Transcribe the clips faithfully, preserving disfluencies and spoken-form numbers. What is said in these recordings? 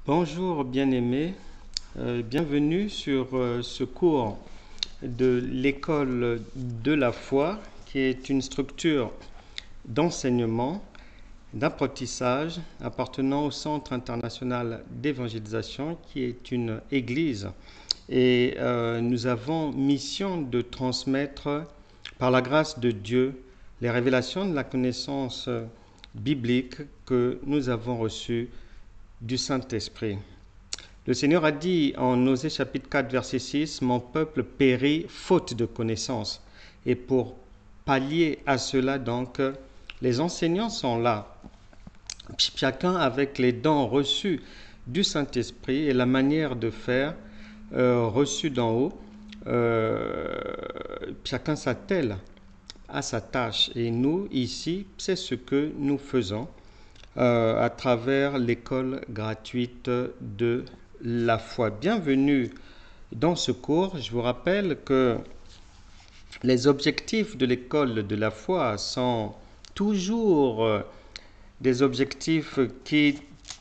Bonjour bien-aimés, Euh, bienvenue sur euh, ce cours de l'école de la foi qui est une structure d'enseignement, d'apprentissage appartenant au Centre international d'évangélisation qui est une église et euh, nous avons mission de transmettre par la grâce de Dieu les révélations de la connaissance biblique que nous avons reçues du Saint-Esprit. Le Seigneur a dit en Osée chapitre quatre verset six, « Mon peuple périt faute de connaissance ». Et pour pallier à cela, donc, les enseignants sont là, chacun avec les dons reçus du Saint-Esprit et la manière de faire euh, reçue d'en haut. Euh, chacun s'attelle à sa tâche. Et nous, ici, c'est ce que nous faisons euh, à travers l'école gratuite de la foi. Bienvenue dans ce cours. Je vous rappelle que les objectifs de l'école de la foi sont toujours des objectifs qui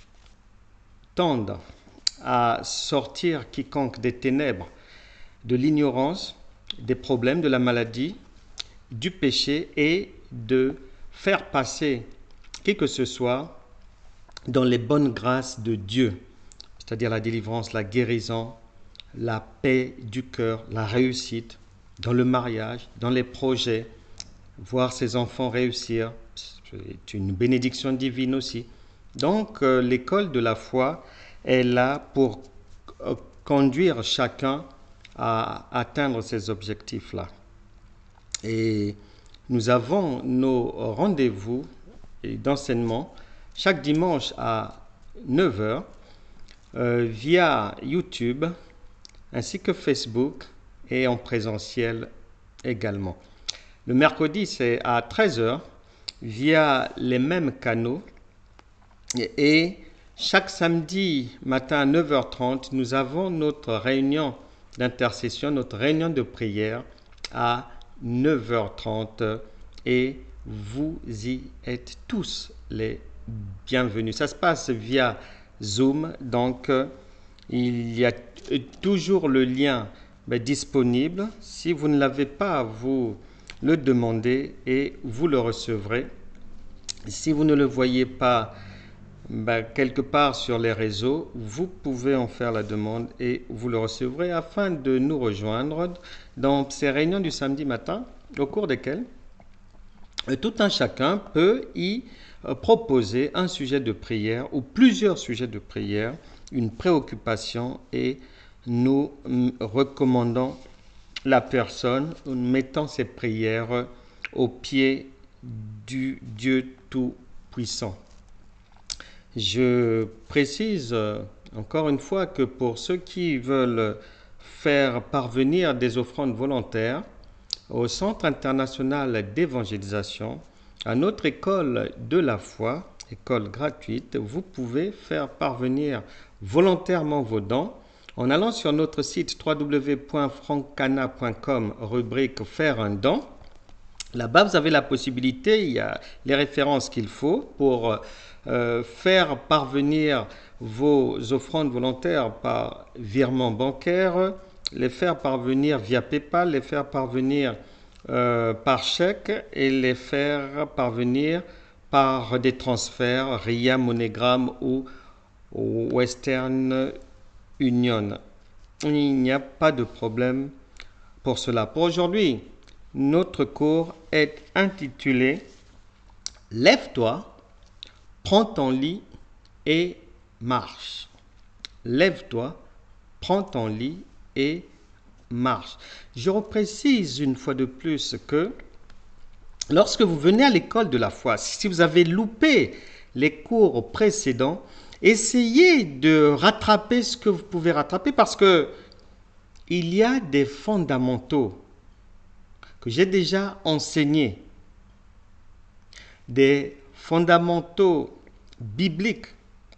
tendent à sortir quiconque des ténèbres, de l'ignorance, des problèmes, de la maladie, du péché et de faire passer qui que ce soit dans les bonnes grâces de Dieu, c'est-à-dire la délivrance, la guérison, la paix du cœur, la réussite dans le mariage, dans les projets, voir ses enfants réussir, c'est une bénédiction divine aussi. Donc euh, l'école de la foi est là pour euh, conduire chacun à atteindre ces objectifs-là. Et nous avons nos rendez-vous d'enseignement chaque dimanche à neuf heures euh, via YouTube ainsi que Facebook et en présentiel également. Le mercredi, c'est à treize heures via les mêmes canaux et, et chaque samedi matin à neuf heures trente, nous avons notre réunion d'intercession, notre réunion de prière à neuf heures trente et vous y êtes tous les bienvenus. Ça se passe via Zoom, donc il y a toujours le lien ben, disponible. Si vous ne l'avez pas, vous le demandez et vous le recevrez. Si vous ne le voyez pas ben, quelque part sur les réseaux, vous pouvez en faire la demande et vous le recevrez afin de nous rejoindre dans ces réunions du samedi matin, au cours desquelles tout un chacun peut y proposer un sujet de prière ou plusieurs sujets de prière, une préoccupation, et nous recommandons la personne, nous mettons ces prières au pied du Dieu Tout-Puissant. Je précise encore une fois que pour ceux qui veulent faire parvenir des offrandes volontaires au Centre international d'évangélisation, à notre école de la foi, école gratuite, vous pouvez faire parvenir volontairement vos dons en allant sur notre site w w w point francana point com, rubrique faire un don. Là-bas, vous avez la possibilité, il y a les références qu'il faut pour euh, faire parvenir vos offrandes volontaires par virement bancaire, les faire parvenir via PayPal, les faire parvenir euh, par chèque et les faire parvenir par des transferts R I A, MoneyGram ou Western Union. Il n'y a pas de problème pour cela. Pour aujourd'hui, notre cours est intitulé « Lève-toi, prends ton lit et marche ». Lève-toi, prends ton lit et marche. Je reprécise une fois de plus que lorsque vous venez à l'école de la foi, si vous avez loupé les cours précédents, essayez de rattraper ce que vous pouvez rattraper parce que il y a des fondamentaux que j'ai déjà enseignés, des fondamentaux bibliques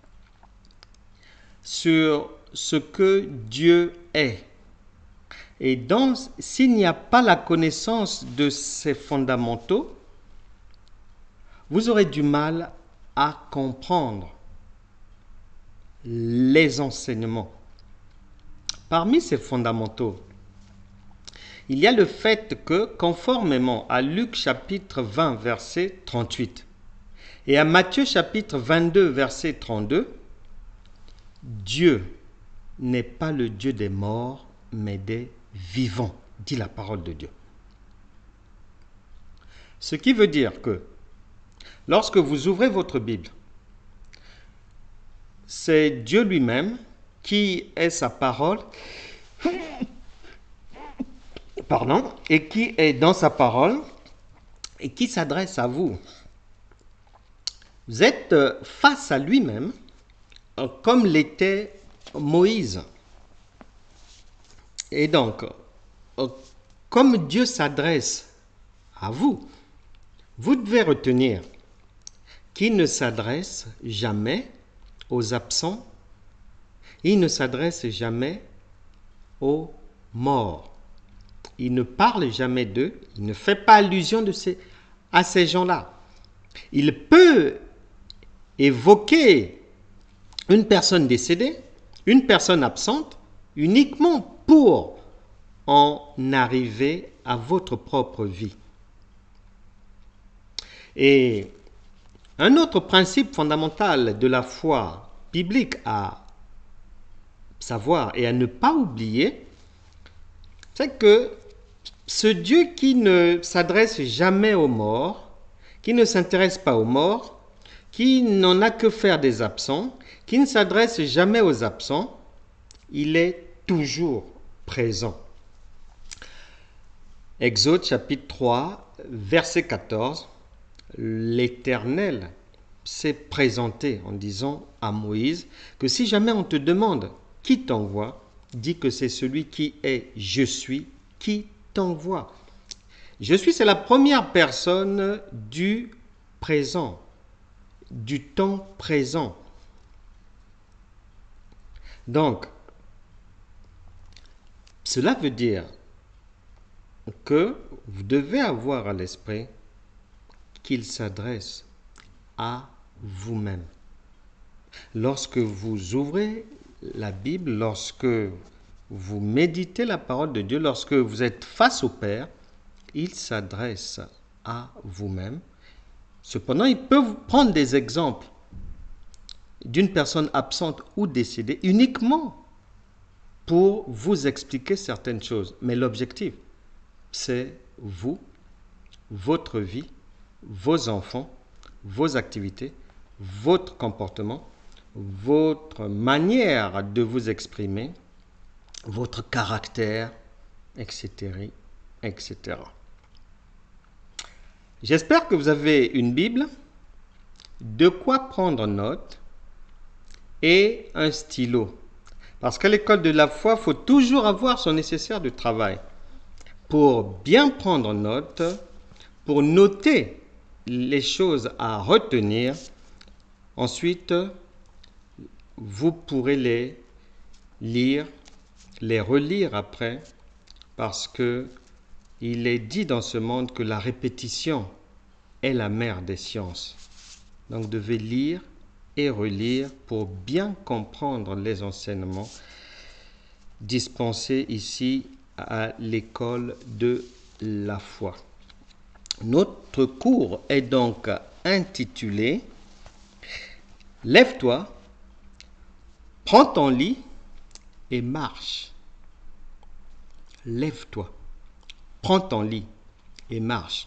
sur ce que Dieu est. Et donc, s'il n'y a pas la connaissance de ces fondamentaux, vous aurez du mal à comprendre les enseignements. Parmi ces fondamentaux, il y a le fait que, conformément à Luc chapitre vingt, verset trente-huit, et à Matthieu chapitre vingt-deux, verset trente-deux, Dieu n'est pas le Dieu des morts, mais des vivants, dit la parole de Dieu. Ce qui veut dire que, lorsque vous ouvrez votre Bible, c'est Dieu lui-même qui est sa parole, pardon, et qui est dans sa parole et qui s'adresse à vous. Vous êtes face à lui-même, comme l'était Moïse. Et donc, comme Dieu s'adresse à vous, vous devez retenir qu'il ne s'adresse jamais aux absents, il ne s'adresse jamais aux morts. Il ne parle jamais d'eux, il ne fait pas allusion de ces, à ces gens-là. Il peut évoquer une personne décédée, une personne absente, uniquement pour en arriver à votre propre vie. Et un autre principe fondamental de la foi biblique à savoir et à ne pas oublier, c'est que ce Dieu qui ne s'adresse jamais aux morts, qui ne s'intéresse pas aux morts, qui n'en a que faire des absents, qui ne s'adresse jamais aux absents, il est toujours présent. Exode chapitre trois, verset quatorze, l'Éternel s'est présenté en disant à Moïse que si jamais on te demande qui t'envoie, dis que c'est celui qui est je suis qui t'envoie. Je suis, c'est la première personne du présent, du temps présent. Donc, cela veut dire que vous devez avoir à l'esprit qu'il s'adresse à vous-même. Lorsque vous ouvrez la Bible, lorsque vous méditez la parole de Dieu, lorsque vous êtes face au Père, il s'adresse à vous-même. Cependant, il peut vous prendre des exemples d'une personne absente ou décédée uniquement pour vous expliquer certaines choses. Mais l'objectif, c'est vous, votre vie, vos enfants, vos activités, votre comportement, votre manière de vous exprimer, votre caractère, et cetera, et cetera. J'espère que vous avez une Bible, de quoi prendre note et un stylo. Parce qu'à l'école de la foi, il faut toujours avoir son nécessaire de travail pour bien prendre note, pour noter les choses à retenir. Ensuite, vous pourrez les lire, les relire après, parce que il est dit dans ce monde que la répétition est la mère des sciences. Donc, vous devez lire et relire pour bien comprendre les enseignements dispensés ici à l'école de la foi. Notre cours est donc intitulé « Lève-toi, prends ton lit et marche. » Lève-toi, prends ton lit et marche.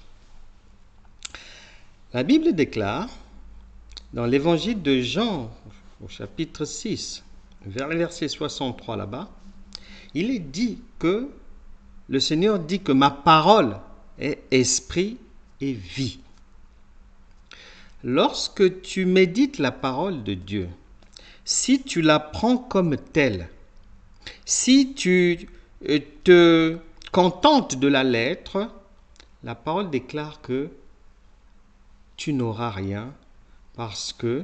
La Bible déclare dans l'évangile de Jean, au chapitre six, vers le verset soixante-trois là-bas, il est dit que le Seigneur dit que ma parole est esprit et vie. Lorsque tu médites la parole de Dieu, si tu la prends comme telle, si tu te contentes de la lettre, la parole déclare que tu n'auras rien parce que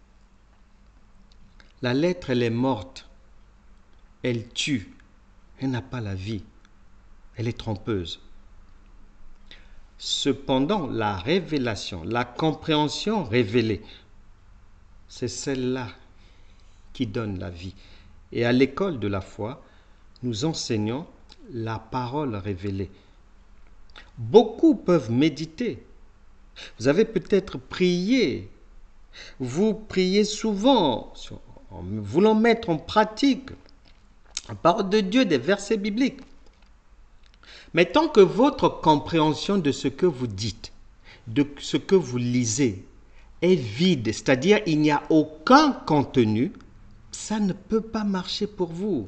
la lettre, elle est morte, elle tue, elle n'a pas la vie, elle est trompeuse. Cependant, la révélation, la compréhension révélée, c'est celle-là qui donne la vie. Et à l'école de la foi, nous enseignons la parole révélée. Beaucoup peuvent méditer. Vous avez peut-être prié. Vous priez souvent en voulant mettre en pratique la parole de Dieu, des versets bibliques. Mais tant que votre compréhension de ce que vous dites, de ce que vous lisez, est vide, c'est-à-dire il n'y a aucun contenu, ça ne peut pas marcher pour vous.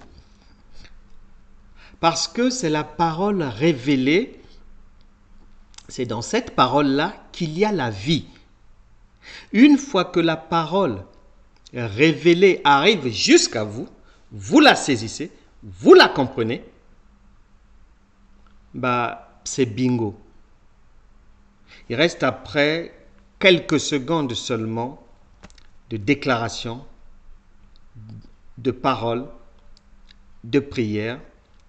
Parce que c'est la parole révélée, c'est dans cette parole-là qu'il y a la vie. Une fois que la parole révélée arrive jusqu'à vous, vous la saisissez, vous la comprenez, bah, c'est bingo. Il reste après quelques secondes seulement de déclaration, de parole, de prière.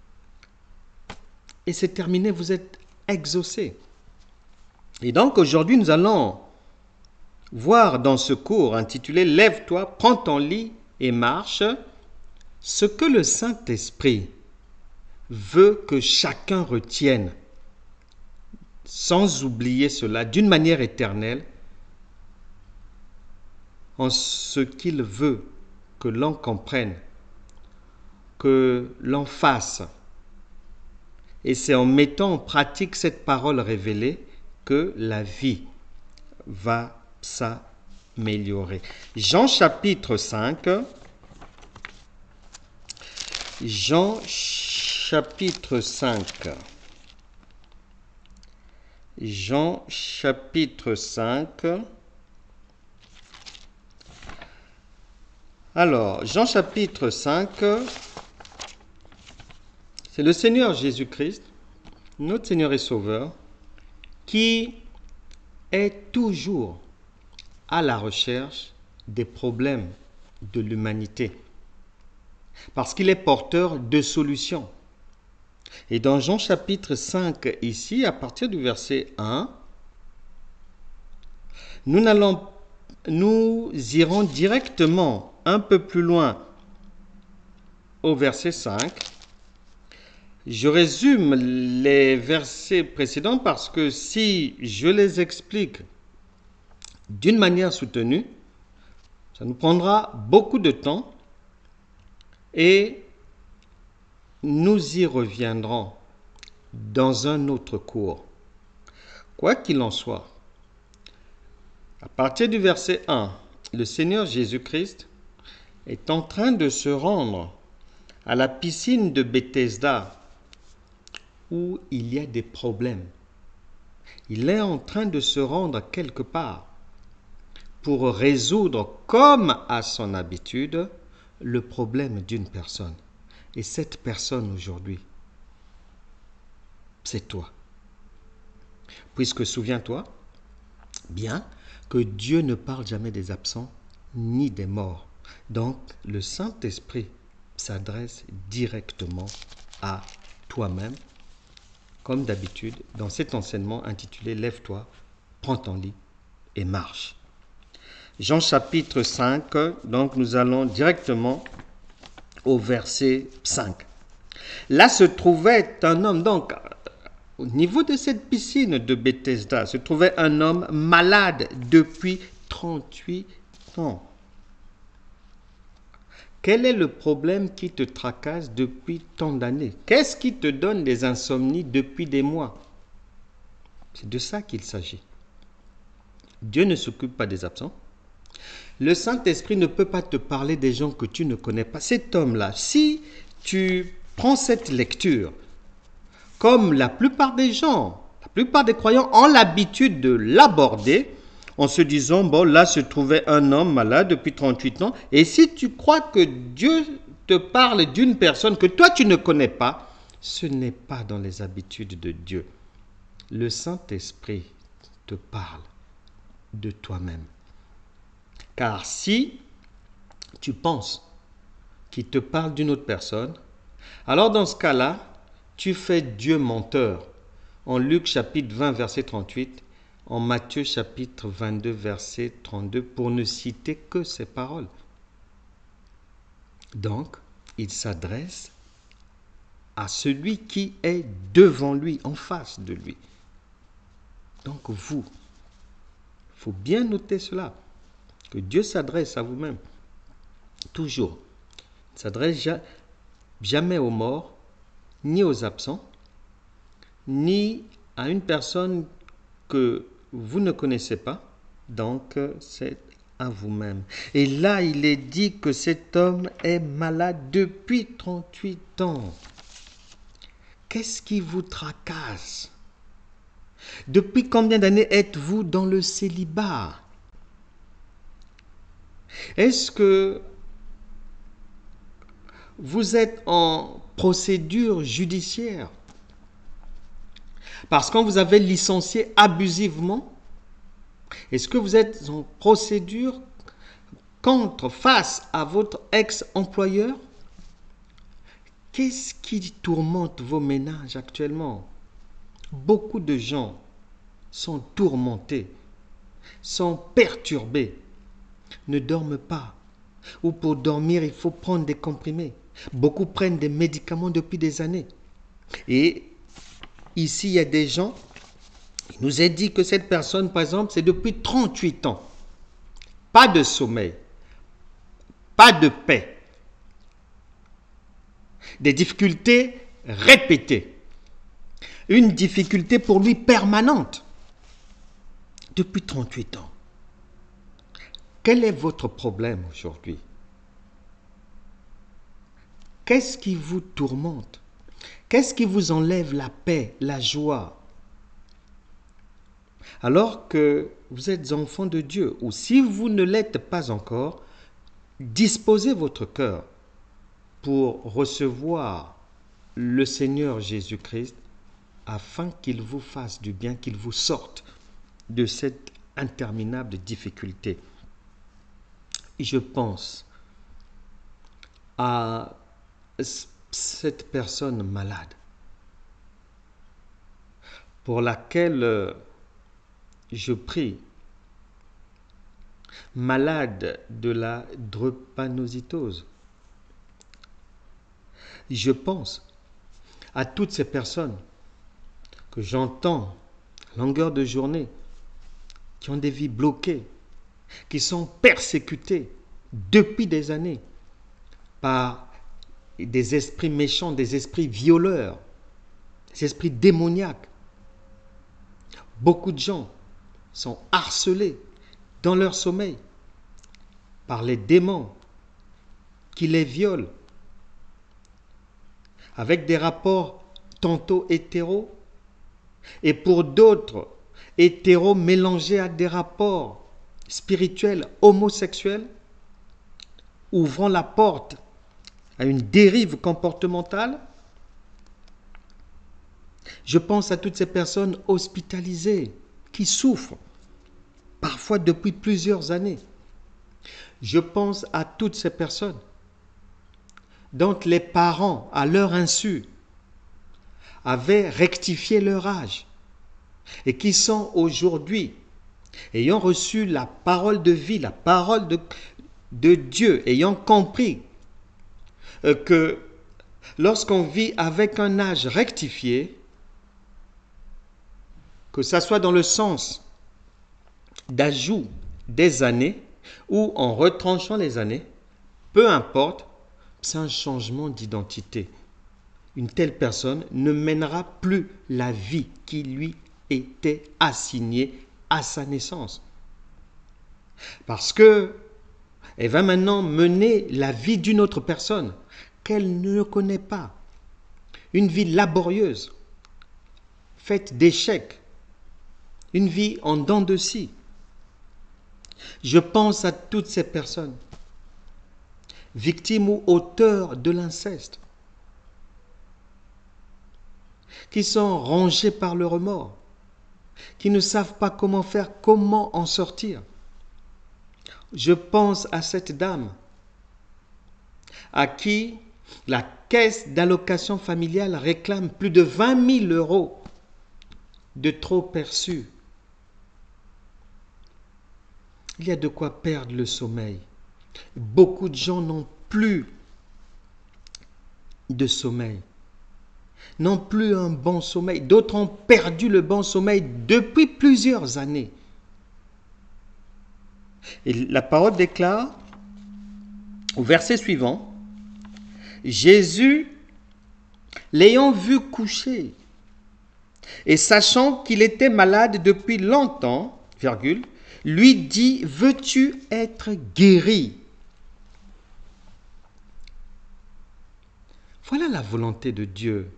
Et c'est terminé, vous êtes exaucé. Et donc aujourd'hui, nous allons voir dans ce cours intitulé « Lève-toi, prends ton lit et marche » ce que le Saint-Esprit veut que chacun retienne, sans oublier cela, d'une manière éternelle, en ce qu'il veut que l'on comprenne, que l'on fasse. Et c'est en mettant en pratique cette parole révélée que la vie va s'améliorer. Jean chapitre cinq. Jean chapitre cinq. Jean chapitre cinq. Alors, Jean chapitre cinq, c'est le Seigneur Jésus-Christ, notre Seigneur et Sauveur, qui est toujours à la recherche des problèmes de l'humanité, parce qu'il est porteur de solutions. Et dans Jean chapitre cinq, ici, à partir du verset un, nous, n'allons, nous irons directement un peu plus loin au verset cinq. Je résume les versets précédents parce que si je les explique d'une manière soutenue, ça nous prendra beaucoup de temps et nous y reviendrons dans un autre cours. Quoi qu'il en soit, à partir du verset un, le Seigneur Jésus-Christ est en train de se rendre à la piscine de Bethesda où il y a des problèmes. Il est en train de se rendre quelque part pour résoudre, comme à son habitude, le problème d'une personne. Et cette personne aujourd'hui, c'est toi. Puisque souviens-toi bien que Dieu ne parle jamais des absents ni des morts. Donc, le Saint-Esprit s'adresse directement à toi-même, comme d'habitude, dans cet enseignement intitulé « Lève-toi, prends ton lit et marche ». Jean chapitre cinq, donc nous allons directement au verset cinq. Là se trouvait un homme, donc au niveau de cette piscine de Bethesda, se trouvait un homme malade depuis trente-huit ans. Quel est le problème qui te tracasse depuis tant d'années? Qu'est-ce qui te donne des insomnies depuis des mois? C'est de ça qu'il s'agit. Dieu ne s'occupe pas des absents. Le Saint-Esprit ne peut pas te parler des gens que tu ne connais pas. Cet homme-là, si tu prends cette lecture, comme la plupart des gens, la plupart des croyants ont l'habitude de l'aborder, en se disant, bon, là se trouvait un homme malade depuis trente-huit ans, et si tu crois que Dieu te parle d'une personne que toi tu ne connais pas, ce n'est pas dans les habitudes de Dieu. Le Saint-Esprit te parle de toi-même. Car si tu penses qu'il te parle d'une autre personne, alors dans ce cas-là, tu fais Dieu menteur. En Luc chapitre vingt, verset trente-huit, en Matthieu chapitre vingt-deux, verset trente-deux, pour ne citer que ces paroles. Donc, il s'adresse à celui qui est devant lui, en face de lui. Donc vous, il faut bien noter cela, que Dieu s'adresse à vous-même, toujours. Il ne s'adresse jamais aux morts, ni aux absents, ni à une personne que vous ne connaissez pas. Donc, c'est à vous-même. Et là, il est dit que cet homme est malade depuis trente-huit ans. Qu'est-ce qui vous tracasse? Depuis combien d'années êtes-vous dans le célibat? Est-ce que vous êtes en procédure judiciaire parce qu'on vous avait licencié abusivement? Est-ce que vous êtes en procédure contre, face à votre ex-employeur? Qu'est-ce qui tourmente vos ménages actuellement? Beaucoup de gens sont tourmentés, sont perturbés, ne dorment pas. Ou pour dormir, il faut prendre des comprimés. Beaucoup prennent des médicaments depuis des années. Et ici, il y a des gens, il nous est dit que cette personne, par exemple, c'est depuis trente-huit ans. Pas de sommeil, pas de paix. Des difficultés répétées. Une difficulté pour lui permanente. Depuis trente-huit ans. Quel est votre problème aujourd'hui? Qu'est-ce qui vous tourmente? Qu'est-ce qui vous enlève la paix, la joie? Alors que vous êtes enfant de Dieu, ou si vous ne l'êtes pas encore, disposez votre cœur pour recevoir le Seigneur Jésus-Christ afin qu'il vous fasse du bien, qu'il vous sorte de cette interminable difficulté. Et je pense à cette personne malade pour laquelle je prie, malade de la drépanocytose. Je pense à toutes ces personnes que j'entends à longueur de journée, qui ont des vies bloquées, qui sont persécutées depuis des années par des esprits méchants, des esprits violeurs, des esprits démoniaques. Beaucoup de gens sont harcelés dans leur sommeil par les démons qui les violent avec des rapports tantôt hétéros et pour d'autres hétéros mélangés à des rapports spirituels homosexuels, ouvrant la porte à une dérive comportementale. Je pense à toutes ces personnes hospitalisées qui souffrent, parfois depuis plusieurs années. Je pense à toutes ces personnes dont les parents, à leur insu, avaient rectifié leur âge et qui sont aujourd'hui, ayant reçu la parole de vie, la parole de, de Dieu, ayant compris euh, que lorsqu'on vit avec un âge rectifié, que ça soit dans le sens d'ajout des années ou en retranchant les années, peu importe, c'est un changement d'identité. Une telle personne ne mènera plus la vie qui lui était assignée à sa naissance. Parce que elle va maintenant mener la vie d'une autre personne qu'elle ne connaît pas. Une vie laborieuse, faite d'échecs, une vie en dents de scie. Je pense à toutes ces personnes, victimes ou auteurs de l'inceste, qui sont rongées par le remords, qui ne savent pas comment faire, comment en sortir. Je pense à cette dame à qui la caisse d'allocation familiale réclame plus de vingt mille euros de trop perçus. Il y a de quoi perdre le sommeil. Beaucoup de gens n'ont plus de sommeil. N'ont plus un bon sommeil. D'autres ont perdu le bon sommeil depuis plusieurs années. Et la parole déclare au verset suivant, Jésus, l'ayant vu coucher, et sachant qu'il était malade depuis longtemps, virgule, lui dit, veux-tu être guéri? Voilà la volonté de Dieu.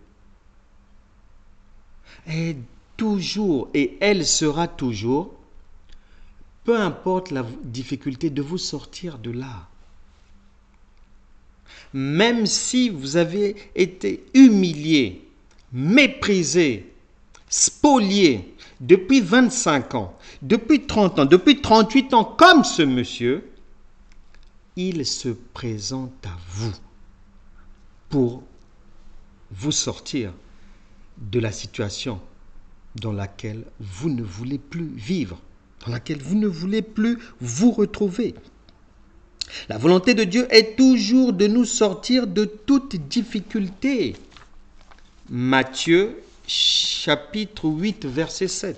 Et toujours, et elle sera toujours, peu importe la difficulté, de vous sortir de là. Même si vous avez été humilié, méprisé, spolié depuis vingt-cinq ans, depuis trente ans, depuis trente-huit ans, comme ce monsieur, il se présente à vous pour vous sortir de la situation dans laquelle vous ne voulez plus vivre, dans laquelle vous ne voulez plus vous retrouver. La volonté de Dieu est toujours de nous sortir de toute difficulté. Matthieu chapitre huit, verset sept.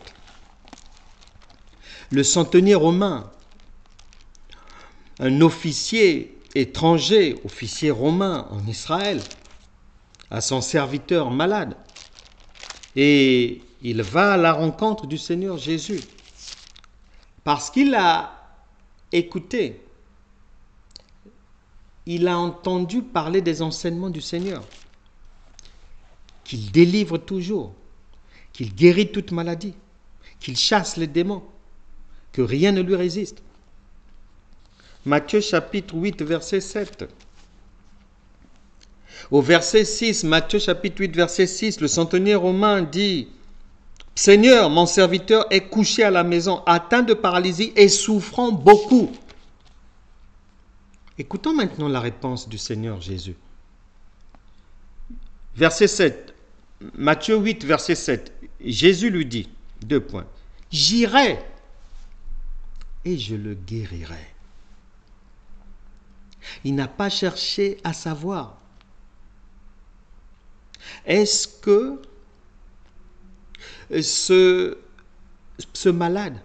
Le centenier romain, un officier étranger, officier romain en Israël, a son serviteur malade. Et il va à la rencontre du Seigneur Jésus. Parce qu'il a écouté, il a entendu parler des enseignements du Seigneur, qu'il délivre toujours, qu'il guérit toute maladie, qu'il chasse les démons, que rien ne lui résiste. Matthieu chapitre huit, verset sept. Au verset six, Matthieu chapitre huit, verset six, le centenier romain dit « Seigneur, mon serviteur est couché à la maison, atteint de paralysie et souffrant beaucoup. » Écoutons maintenant la réponse du Seigneur Jésus. Verset sept, Matthieu huit, verset sept. Jésus lui dit, deux points, « J'irai et je le guérirai. » Il n'a pas cherché à savoir. Est-ce que ce, ce malade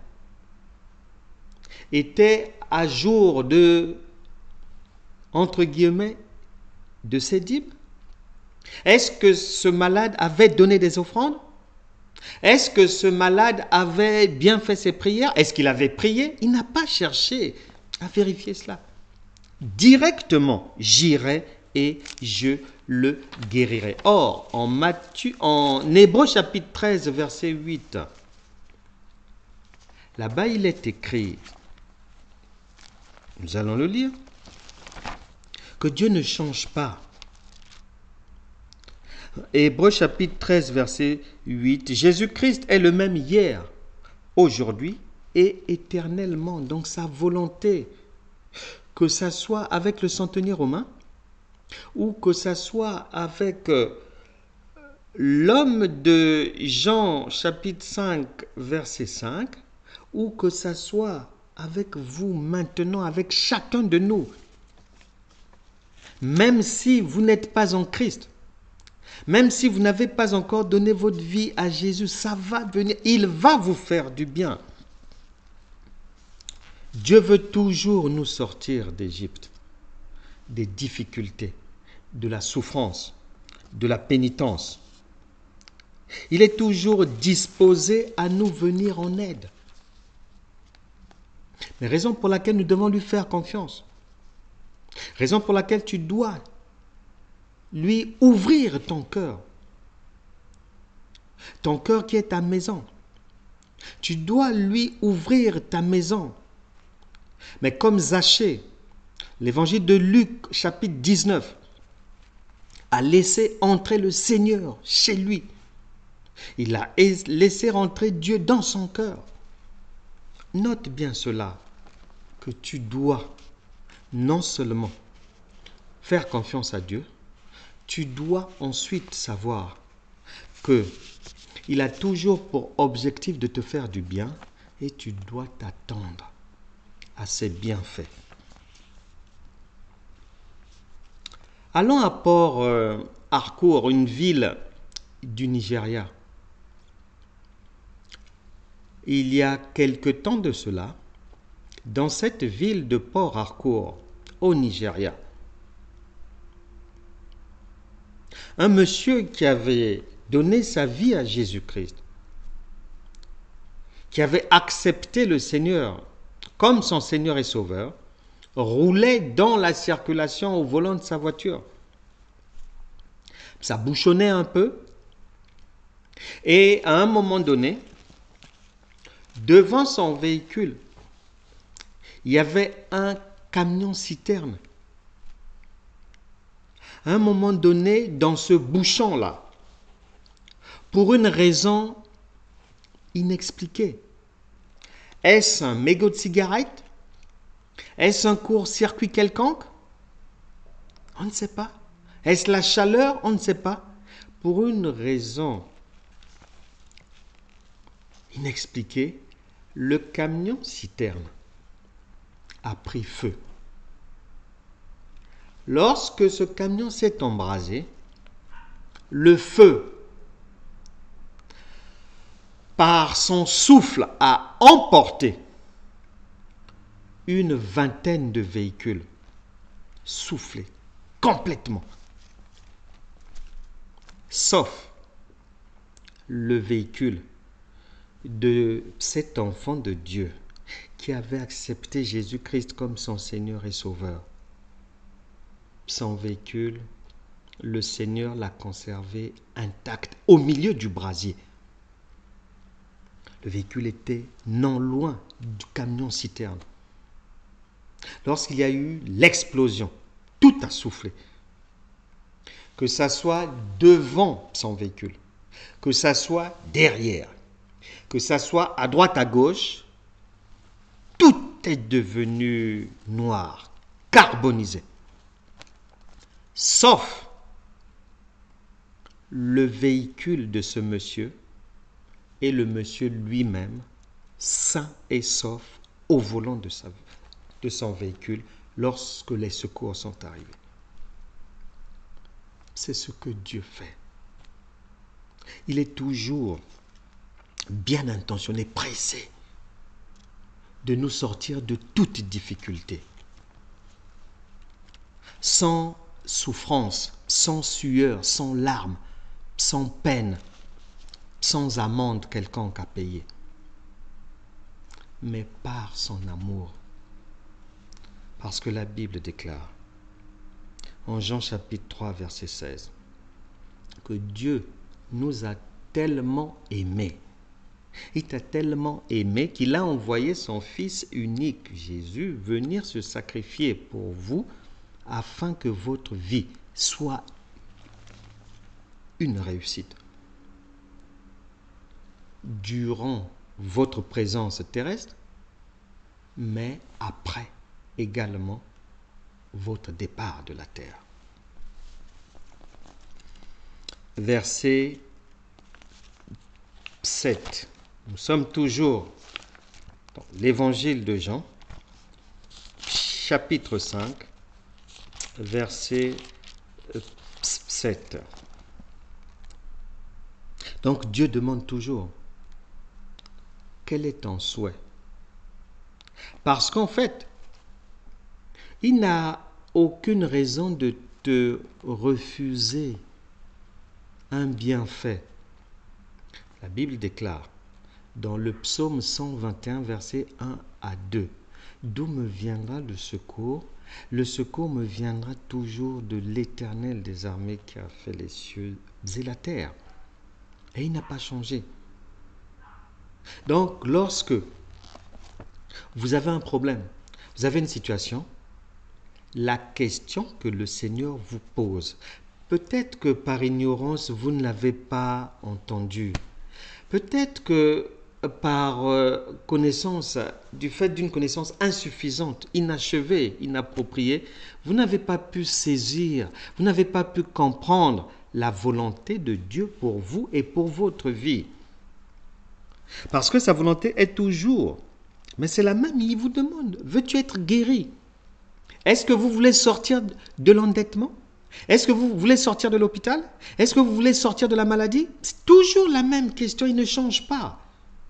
était à jour de, entre guillemets, de ses dîmes? Est-ce que ce malade avait donné des offrandes? Est-ce que ce malade avait bien fait ses prières? Est-ce qu'il avait prié? Il n'a pas cherché à vérifier cela. Directement, j'irai et je le guérirai. Or, en, Matthieu, en Hébreux chapitre treize, verset huit, là-bas il est écrit, nous allons le lire, que Dieu ne change pas. Hébreux chapitre treize, verset huit, Jésus-Christ est le même hier, aujourd'hui et éternellement. Donc sa volonté, que ça soit avec le centenier romain, ou que ça soit avec l'homme de Jean chapitre cinq, verset cinq, ou que ça soit avec vous maintenant, avec chacun de nous. Même si vous n'êtes pas en Christ, même si vous n'avez pas encore donné votre vie à Jésus, ça va venir, il va vous faire du bien. Dieu veut toujours nous sortir d'Égypte, des difficultés, de la souffrance, de la pénitence. Il est toujours disposé à nous venir en aide. Mais raison pour laquelle nous devons lui faire confiance. Raison pour laquelle tu dois lui ouvrir ton cœur. Ton cœur qui est ta maison. Tu dois lui ouvrir ta maison. Mais comme Zachée, l'évangile de Luc, chapitre dix-neuf, a laissé entrer le Seigneur chez lui. Il a laissé rentrer Dieu dans son cœur. Note bien cela, que tu dois non seulement faire confiance à Dieu, tu dois ensuite savoir que il a toujours pour objectif de te faire du bien et tu dois t'attendre à ses bienfaits. Allons à Port euh, Harcourt, une ville du Nigeria. Il y a quelque temps de cela, dans cette ville de Port Harcourt, au Nigeria, un monsieur qui avait donné sa vie à Jésus-Christ, qui avait accepté le Seigneur comme son Seigneur et Sauveur, roulait dans la circulation au volant de sa voiture. Ça bouchonnait un peu. Et à un moment donné, devant son véhicule, il y avait un camion-citerne. À un moment donné, dans ce bouchon-là, pour une raison inexpliquée, est-ce un mégot de cigarette? Est-ce un court-circuit quelconque? On ne sait pas. Est-ce la chaleur? On ne sait pas. Pour une raison inexpliquée, le camion-citerne a pris feu. Lorsque ce camion s'est embrasé, le feu, par son souffle, a emporté une vingtaine de véhicules, soufflés complètement, sauf le véhicule de cet enfant de Dieu qui avait accepté Jésus-Christ comme son Seigneur et Sauveur. Son véhicule, le Seigneur l'a conservé intact au milieu du brasier. Le véhicule était non loin du camion-citerne. Lorsqu'il y a eu l'explosion, tout a soufflé. Que ça soit devant son véhicule, que ça soit derrière, que ça soit à droite, à gauche, tout est devenu noir, carbonisé. Sauf le véhicule de ce monsieur et le monsieur lui-même, sain et sauf, au volant de, sa, de son véhicule lorsque les secours sont arrivés. C'est ce que Dieu fait. Il est toujours bien intentionné, pressé de nous sortir de toute difficulté. Sans souffrance, sans sueur, sans larmes, sans peine, sans amende quelconque à payer, mais par son amour. Parce que la Bible déclare, en Jean chapitre trois, verset seize, que Dieu nous a tellement aimés, il t'a tellement aimé qu'il a envoyé son Fils unique, Jésus, venir se sacrifier pour vous afin que votre vie soit une réussite. Durant votre présence terrestre, mais après également votre départ de la terre. Verset sept. Nous sommes toujours dans l'évangile de Jean, chapitre cinq, verset sept. Donc Dieu demande toujours, quel est ton souhait? Parce qu'en fait, il n'a aucune raison de te refuser un bienfait. La Bible déclare dans le psaume cent vingt et un, versets un à deux, « D'où me viendra le secours? Le secours me viendra toujours de l'Éternel des armées qui a fait les cieux et la terre. » Et il n'a pas changé. Donc, lorsque vous avez un problème, vous avez une situation, la question que le Seigneur vous pose, peut-être que par ignorance, vous ne l'avez pas entendu. Peut-être que par connaissance, du fait d'une connaissance insuffisante, inachevée, inappropriée, vous n'avez pas pu saisir, vous n'avez pas pu comprendre la volonté de Dieu pour vous et pour votre vie. Parce que sa volonté est toujours, mais c'est la même, il vous demande, veux-tu être guéri? Est-ce que vous voulez sortir de l'endettement? Est-ce que vous voulez sortir de l'hôpital? Est-ce que vous voulez sortir de la maladie? C'est toujours la même question, il ne change pas.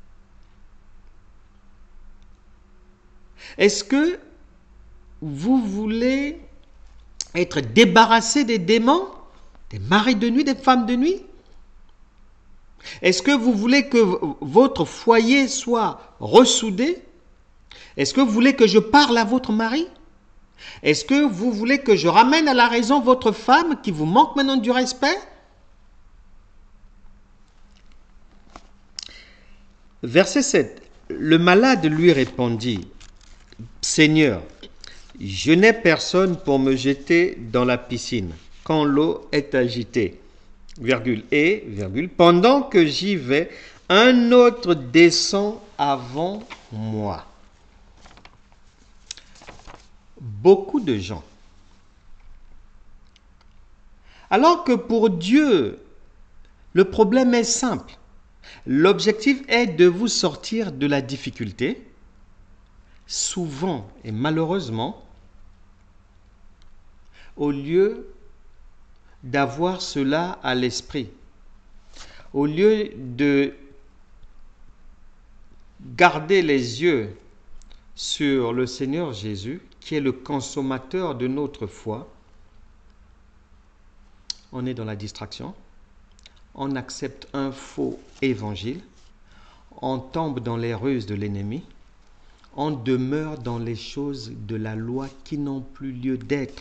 Est-ce que vous voulez être débarrassé des démons, des maris de nuit, des femmes de nuit? Est-ce que vous voulez que votre foyer soit ressoudé? Est-ce que vous voulez que je parle à votre mari? Est-ce que vous voulez que je ramène à la raison votre femme qui vous manque maintenant du respect? Verset sept. Le malade lui répondit, « Seigneur, je n'ai personne pour me jeter dans la piscine quand l'eau est agitée. » Virgule, et, virgule, pendant que j'y vais, un autre descend avant moi. Beaucoup de gens. Alors que pour Dieu, le problème est simple. L'objectif est de vous sortir de la difficulté. Souvent et malheureusement, au lieu d'avoir cela à l'esprit, au lieu de garder les yeux sur le Seigneur Jésus, qui est le consommateur de notre foi, on est dans la distraction, on accepte un faux évangile, on tombe dans les ruses de l'ennemi, on demeure dans les choses de la loi qui n'ont plus lieu d'être.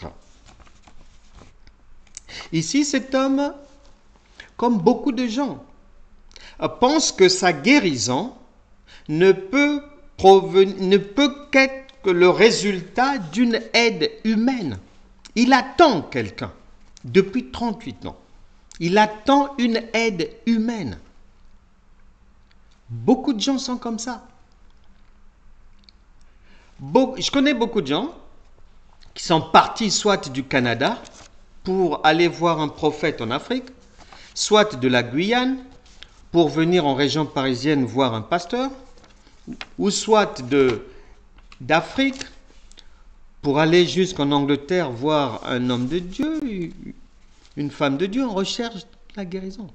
Ici, cet homme, comme beaucoup de gens, pense que sa guérison ne peut, provenir, ne peut qu'être que le résultat d'une aide humaine. Il attend quelqu'un depuis trente-huit ans. Il attend une aide humaine. Beaucoup de gens sont comme ça. Be- Je connais beaucoup de gens qui sont partis soit du Canada pour aller voir un prophète en Afrique, soit de la Guyane pour venir en région parisienne voir un pasteur, ou soit de d'Afrique pour aller jusqu'en Angleterre voir un homme de Dieu, une femme de Dieu en recherche de la guérison.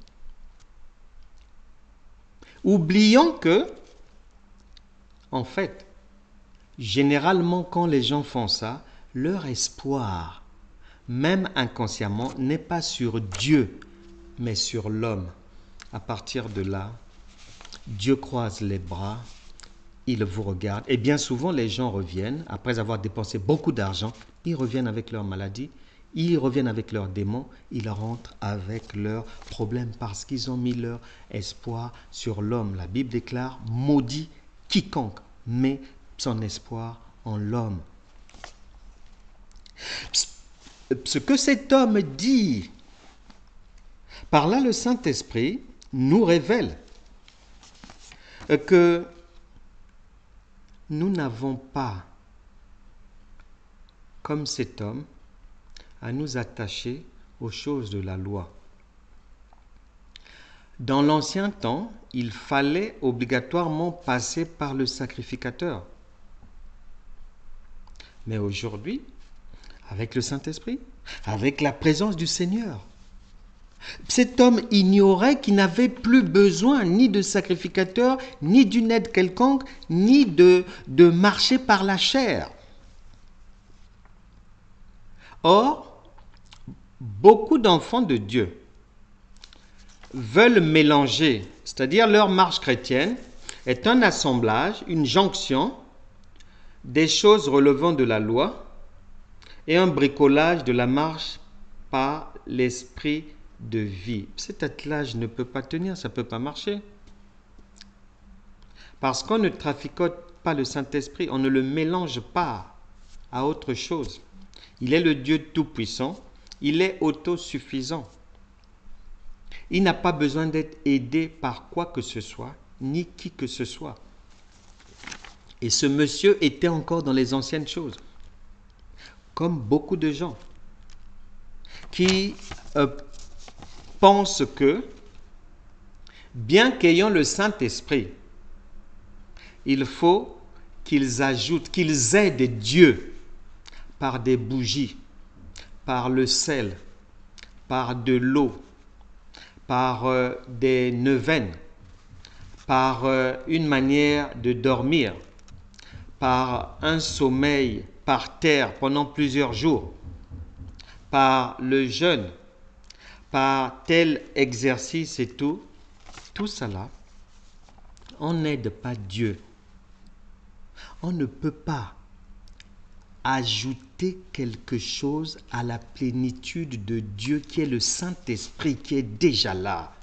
Oublions que, en fait, généralement quand les gens font ça, leur espoir, même inconsciemment, n'est pas sur Dieu, mais sur l'homme. À partir de là, Dieu croise les bras, il vous regarde, et bien souvent les gens reviennent, après avoir dépensé beaucoup d'argent, ils reviennent avec leur maladie, ils reviennent avec leurs démons, ils rentrent avec leurs problèmes parce qu'ils ont mis leur espoir sur l'homme. La Bible déclare, maudit quiconque met son espoir en l'homme. Ce que cet homme dit, par là le Saint-Esprit nous révèle que nous n'avons pas, comme cet homme, à nous attacher aux choses de la loi. Dans l'ancien temps, il fallait obligatoirement passer par le sacrificateur. Mais aujourd'hui, avec le Saint-Esprit, avec la présence du Seigneur, cet homme ignorait qu'il n'avait plus besoin ni de sacrificateur, ni d'une aide quelconque, ni de, de marcher par la chair. Or, beaucoup d'enfants de Dieu veulent mélanger, c'est-à-dire leur marche chrétienne est un assemblage, une jonction des choses relevant de la loi et un bricolage de la marche par l'esprit de vie. Cet attelage ne peut pas tenir, ça ne peut pas marcher. Parce qu'on ne traficote pas le Saint-Esprit, on ne le mélange pas à autre chose. Il est le Dieu tout-puissant, il est autosuffisant. Il n'a pas besoin d'être aidé par quoi que ce soit, ni qui que ce soit. Et ce monsieur était encore dans les anciennes choses, comme beaucoup de gens qui euh, pensent que, bien qu'ayant le Saint-Esprit, il faut qu'ils ajoutent, qu'ils aident Dieu par des bougies, par le sel, par de l'eau, par euh, des neuvaines, par euh, une manière de dormir, par un sommeil par terre pendant plusieurs jours, par le jeûne, par tel exercice et tout, tout cela, on n'aide pas Dieu. On ne peut pas ajouter quelque chose à la plénitude de Dieu qui est le Saint-Esprit, qui est déjà là.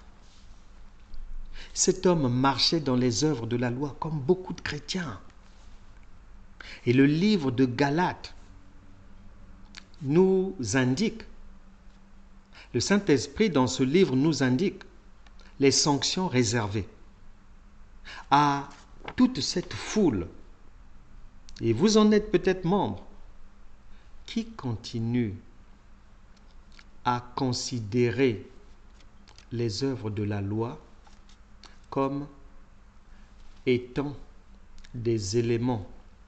Cet homme marchait dans les œuvres de la loi comme beaucoup de chrétiens. Et le livre de Galates nous indique, le Saint-Esprit dans ce livre nous indique les sanctions réservées à toute cette foule, et vous en êtes peut-être membre, qui continue à considérer les œuvres de la loi comme étant des éléments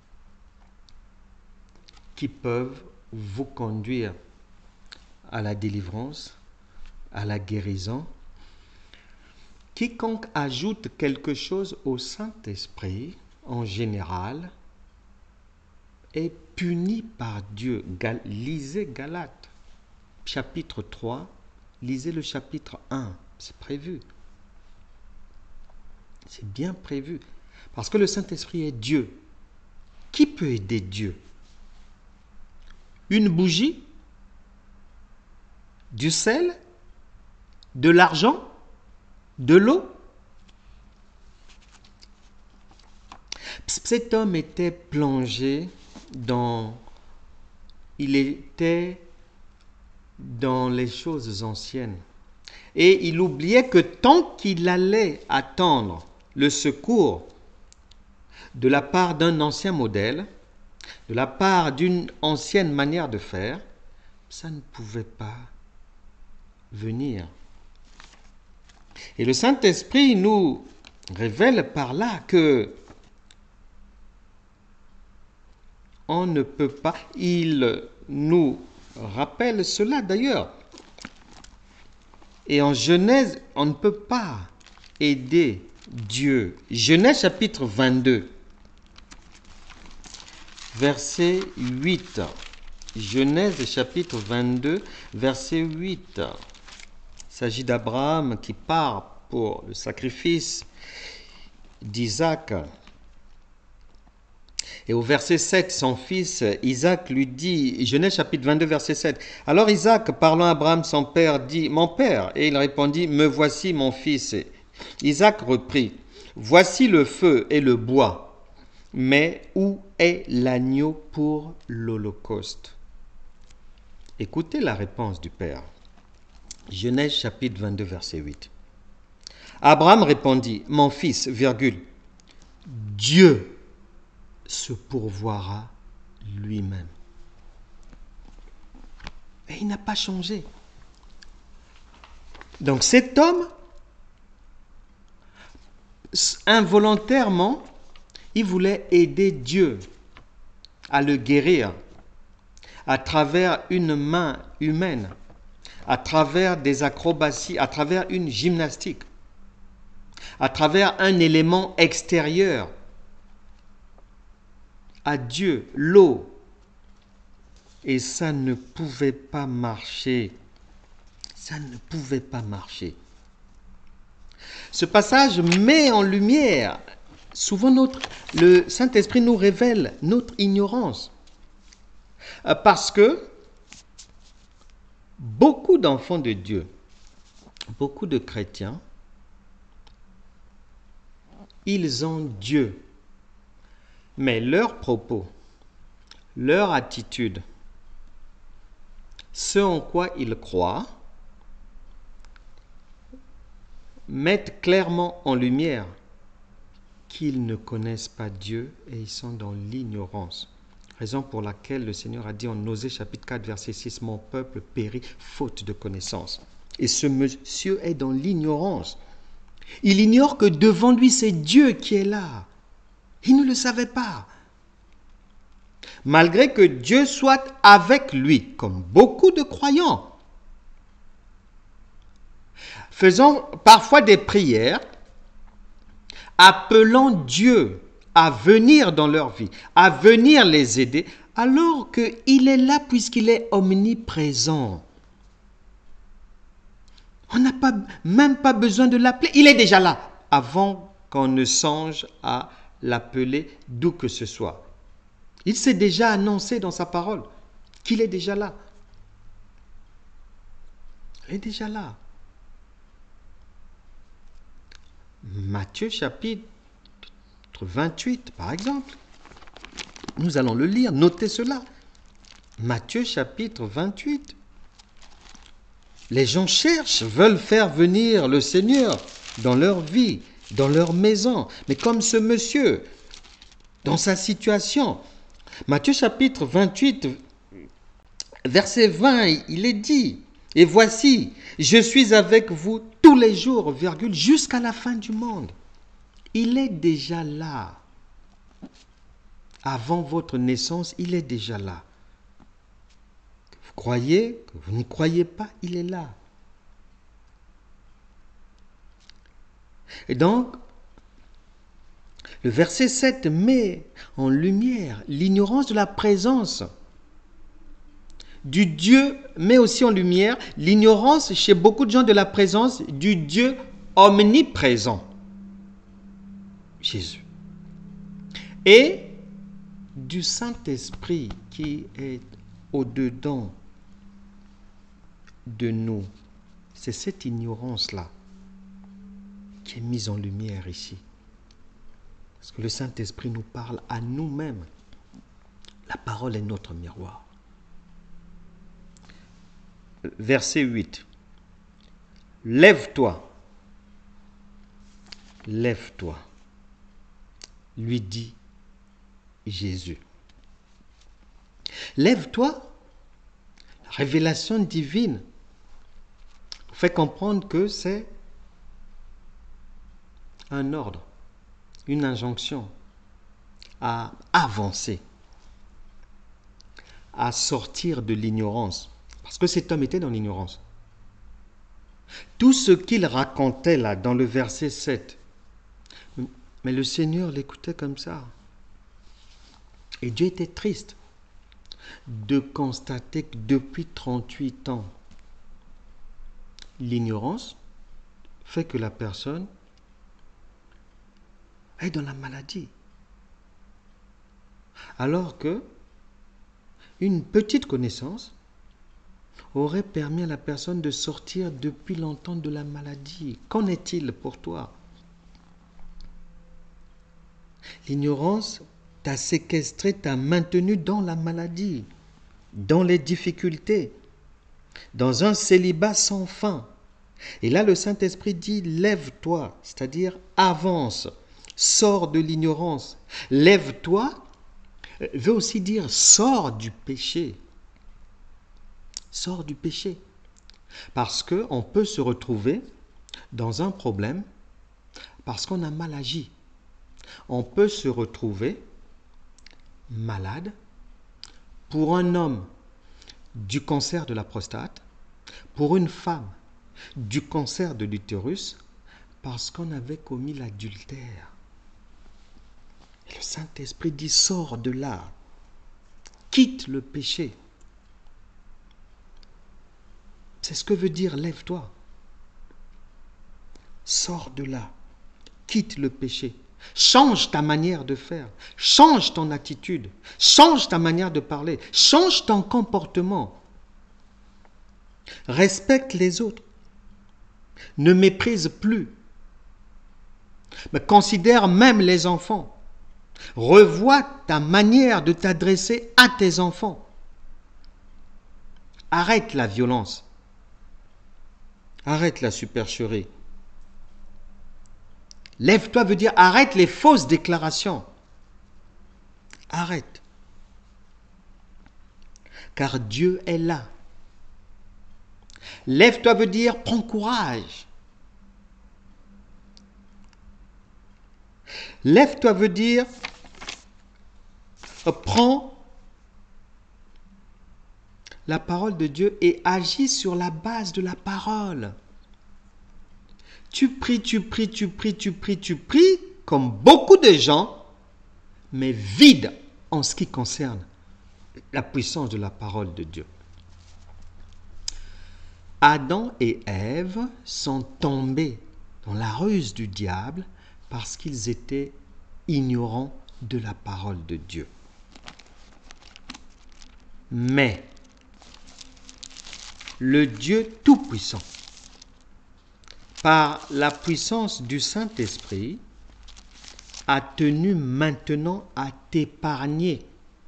qui peuvent vous conduire à la délivrance, à la guérison. Quiconque ajoute quelque chose au Saint-Esprit, en général, est puni par Dieu. Gal- lisez Galates, chapitre trois, lisez le chapitre un, c'est prévu. C'est bien prévu. Parce que le Saint-Esprit est Dieu. Qui peut aider Dieu? Une bougie? Du sel? De l'argent? De l'eau? Cet homme était plongé dans... Il était dans les choses anciennes. Et il oubliait que tant qu'il allait attendre le secours de la part d'un ancien modèle, de la part d'une ancienne manière de faire, ça ne pouvait pas venir. Et le Saint-Esprit nous révèle par là que on ne peut pas, il nous rappelle cela d'ailleurs. Et en Genèse, on ne peut pas aider Dieu. Genèse chapitre vingt-deux, verset huit. Genèse chapitre vingt-deux, verset huit. Il s'agit d'Abraham qui part pour le sacrifice d'Isaac. Et au verset sept, son fils Isaac lui dit, Genèse chapitre vingt-deux, verset sept, « Alors Isaac, parlant à Abraham, son père, dit, « Mon père » Et il répondit, « Me voici mon fils. » Isaac reprit, « Voici le feu et le bois, mais où est l'agneau pour l'holocauste » Écoutez la réponse du père. Genèse chapitre vingt-deux, verset huit. Abraham répondit, « Mon fils, virgule, Dieu se pourvoira lui-même. » Et il n'a pas changé. Donc cet homme, involontairement, il voulait aider Dieu à le guérir à travers une main humaine, à travers des acrobaties, à travers une gymnastique, à travers un élément extérieur à Dieu, l'eau. Et ça ne pouvait pas marcher. Ça ne pouvait pas marcher. Ce passage met en lumière, souvent notre, le Saint-Esprit nous révèle notre ignorance. Parce que beaucoup d'enfants de Dieu, beaucoup de chrétiens, ils ont Dieu. Mais leurs propos, leur attitude, ce en quoi ils croient, mettent clairement en lumière qu'ils ne connaissent pas Dieu et ils sont dans l'ignorance. Raison pour laquelle le Seigneur a dit en Osée chapitre quatre, verset six, « Mon peuple périt faute de connaissance. » Et ce monsieur est dans l'ignorance. Il ignore que devant lui, c'est Dieu qui est là. Il ne le savait pas. Malgré que Dieu soit avec lui, comme beaucoup de croyants, faisant parfois des prières, appelant Dieu à venir dans leur vie, à venir les aider, alors qu'il est là puisqu'il est omniprésent. On n'a pas, même pas besoin de l'appeler, il est déjà là, avant qu'on ne songe à l'appeler d'où que ce soit. Il s'est déjà annoncé dans sa parole qu'il est déjà là. Il est déjà là. Matthieu chapitre vingt-huit, par exemple. Nous allons le lire, notez cela. Matthieu chapitre vingt-huit. Les gens cherchent, veulent faire venir le Seigneur dans leur vie, dans leur maison. Mais comme ce monsieur, dans sa situation. Matthieu chapitre vingt-huit, verset vingt, il est dit, « Et voici, je suis avec vous tous les jours, virgule, jusqu'à la fin du monde. » Il est déjà là. Avant votre naissance, il est déjà là. Que vous croyez, que vous ne croyez pas, il est là. Et donc, le verset sept met en lumière l'ignorance de la présence du Dieu, met aussi en lumière l'ignorance chez beaucoup de gens de la présence du Dieu omniprésent, Jésus, et du Saint-Esprit qui est au-dedans de nous. C'est cette ignorance-là qui est mise en lumière ici. Parce que le Saint-Esprit nous parle à nous-mêmes. La parole est notre miroir. Verset huit. Lève-toi. Lève-toi. Lui dit Jésus. Lève-toi. La révélation divine nous fait comprendre que c'est un ordre, une injonction à avancer, à sortir de l'ignorance. Parce que cet homme était dans l'ignorance. Tout ce qu'il racontait là, dans le verset sept, mais le Seigneur l'écoutait comme ça. Et Dieu était triste de constater que depuis trente-huit ans, l'ignorance fait que la personne est dans la maladie. Alors que une petite connaissance aurait permis à la personne de sortir depuis longtemps de la maladie. Qu'en est-il pour toi? L'ignorance t'a séquestré, t'a maintenu dans la maladie, dans les difficultés, dans un célibat sans fin. Et là, le Saint-Esprit dit, lève-toi, c'est-à-dire avance, sors de l'ignorance. Lève-toi veut aussi dire sors du péché. Sors du péché. Parce qu'on peut se retrouver dans un problème parce qu'on a mal agi. On peut se retrouver malade pour un homme du cancer de la prostate, pour une femme du cancer de l'utérus, parce qu'on avait commis l'adultère. Et le Saint-Esprit dit, sors de là, quitte le péché. C'est ce que veut dire lève-toi. Sors de là, quitte le péché. Change ta manière de faire, change ton attitude, change ta manière de parler, change ton comportement. Respecte les autres. Ne méprise plus. Mais considère même les enfants. Revois ta manière de t'adresser à tes enfants. Arrête la violence. Arrête la supercherie. Lève-toi veut dire arrête les fausses déclarations. Arrête. Car Dieu est là. Lève-toi veut dire prends courage. Lève-toi veut dire prends la parole de Dieu et agis sur la base de la parole. Tu pries, tu pries, tu pries, tu pries, tu pries, comme beaucoup de gens, mais vide en ce qui concerne la puissance de la parole de Dieu. Adam et Ève sont tombés dans la ruse du diable parce qu'ils étaient ignorants de la parole de Dieu. Mais le Dieu Tout-Puissant, par la puissance du Saint-Esprit, a tenu maintenant à t'épargner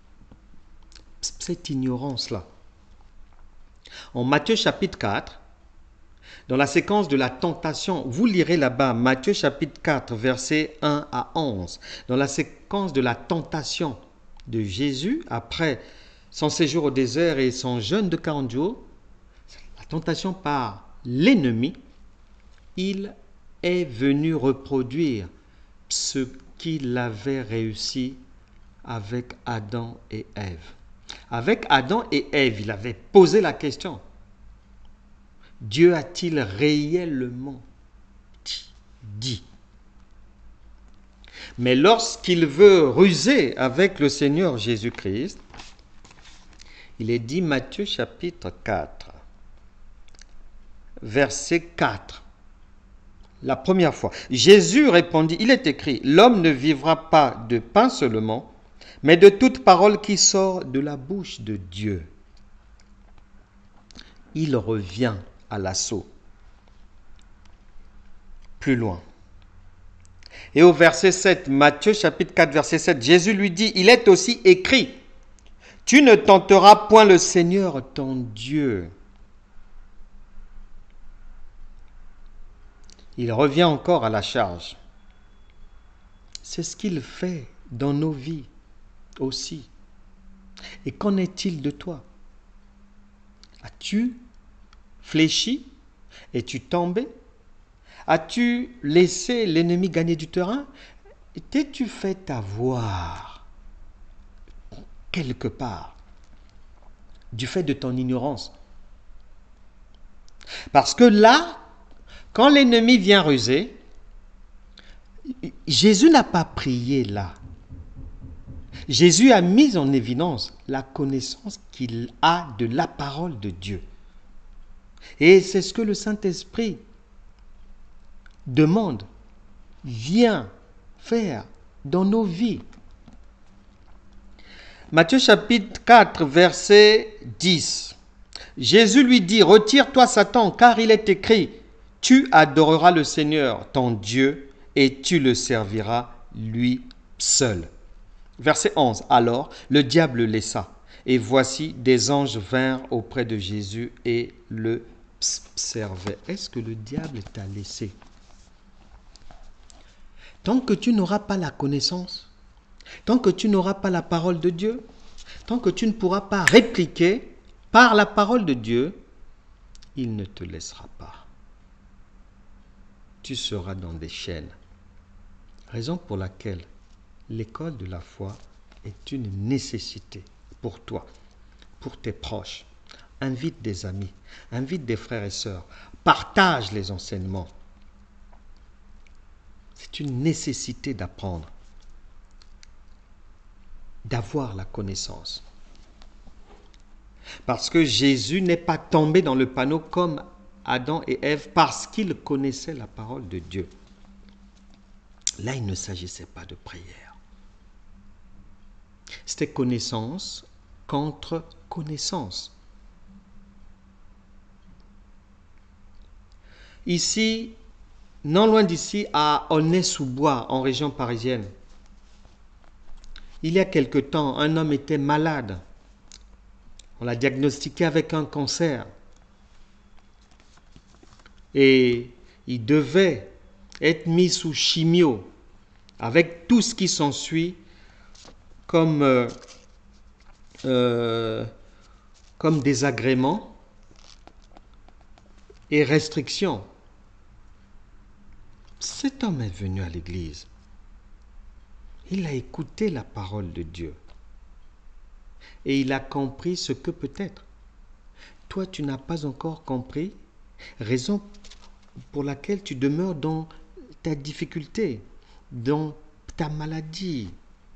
cette ignorance-là. En Matthieu chapitre quatre, dans la séquence de la tentation, vous lirez là-bas, Matthieu chapitre quatre, versets un à onze, dans la séquence de la tentation de Jésus, après son séjour au désert et son jeûne de quarante jours, la tentation par l'ennemi, il est venu reproduire ce qu'il avait réussi avec Adam et Ève. Avec Adam et Ève, il avait posé la question. Dieu a-t-il réellement dit? Mais lorsqu'il veut ruser avec le Seigneur Jésus-Christ, il est dit Matthieu chapitre quatre, verset quatre. La première fois, Jésus répondit, il est écrit, l'homme ne vivra pas de pain seulement, mais de toute parole qui sort de la bouche de Dieu. Il revient à l'assaut. Plus loin. Et au verset sept, Matthieu chapitre quatre, verset sept, Jésus lui dit, il est aussi écrit, tu ne tenteras point le Seigneur ton Dieu. Il revient encore à la charge. C'est ce qu'il fait dans nos vies aussi. Et qu'en est-il de toi? As-tu fléchi? Es-tu tombé? As-tu laissé l'ennemi gagner du terrain? T'es-tu fait avoir quelque part du fait de ton ignorance? Parce que là, quand l'ennemi vient ruser, Jésus n'a pas prié là. Jésus a mis en évidence la connaissance qu'il a de la parole de Dieu. Et c'est ce que le Saint-Esprit demande, vient faire dans nos vies. Matthieu chapitre quatre, verset dix. Jésus lui dit, retire-toi Satan, car il est écrit, tu adoreras le Seigneur, ton Dieu, et tu le serviras lui seul. Verset onze. Alors, le diable le laissa, et voici, des anges vinrent auprès de Jésus et le servaient. Est-ce que le diable t'a laissé? Tant que tu n'auras pas la connaissance, tant que tu n'auras pas la parole de Dieu, tant que tu ne pourras pas répliquer par la parole de Dieu, il ne te laissera pas. Tu seras dans des chaînes. Raison pour laquelle l'école de la foi est une nécessité pour toi, pour tes proches. Invite des amis, invite des frères et sœurs, partage les enseignements. C'est une nécessité d'apprendre, d'avoir la connaissance. Parce que Jésus n'est pas tombé dans le panneau comme Adam et Ève parce qu'il connaissait la parole de Dieu. Là, il ne s'agissait pas de prière. C'était connaissance contre connaissance. Ici, non loin d'ici, à Aulnay-sous-Bois, en région parisienne, il y a quelque temps, un homme était malade. On l'a diagnostiqué avec un cancer. Et il devait être mis sous chimio, avec tout ce qui s'ensuit comme, euh, euh, comme désagréments et restrictions. Cet homme est venu à l'église. Il a écouté la parole de Dieu. Et il a compris ce que peut-être toi tu n'as pas encore compris. Raison pour laquelle tu demeures dans ta difficulté, dans ta maladie.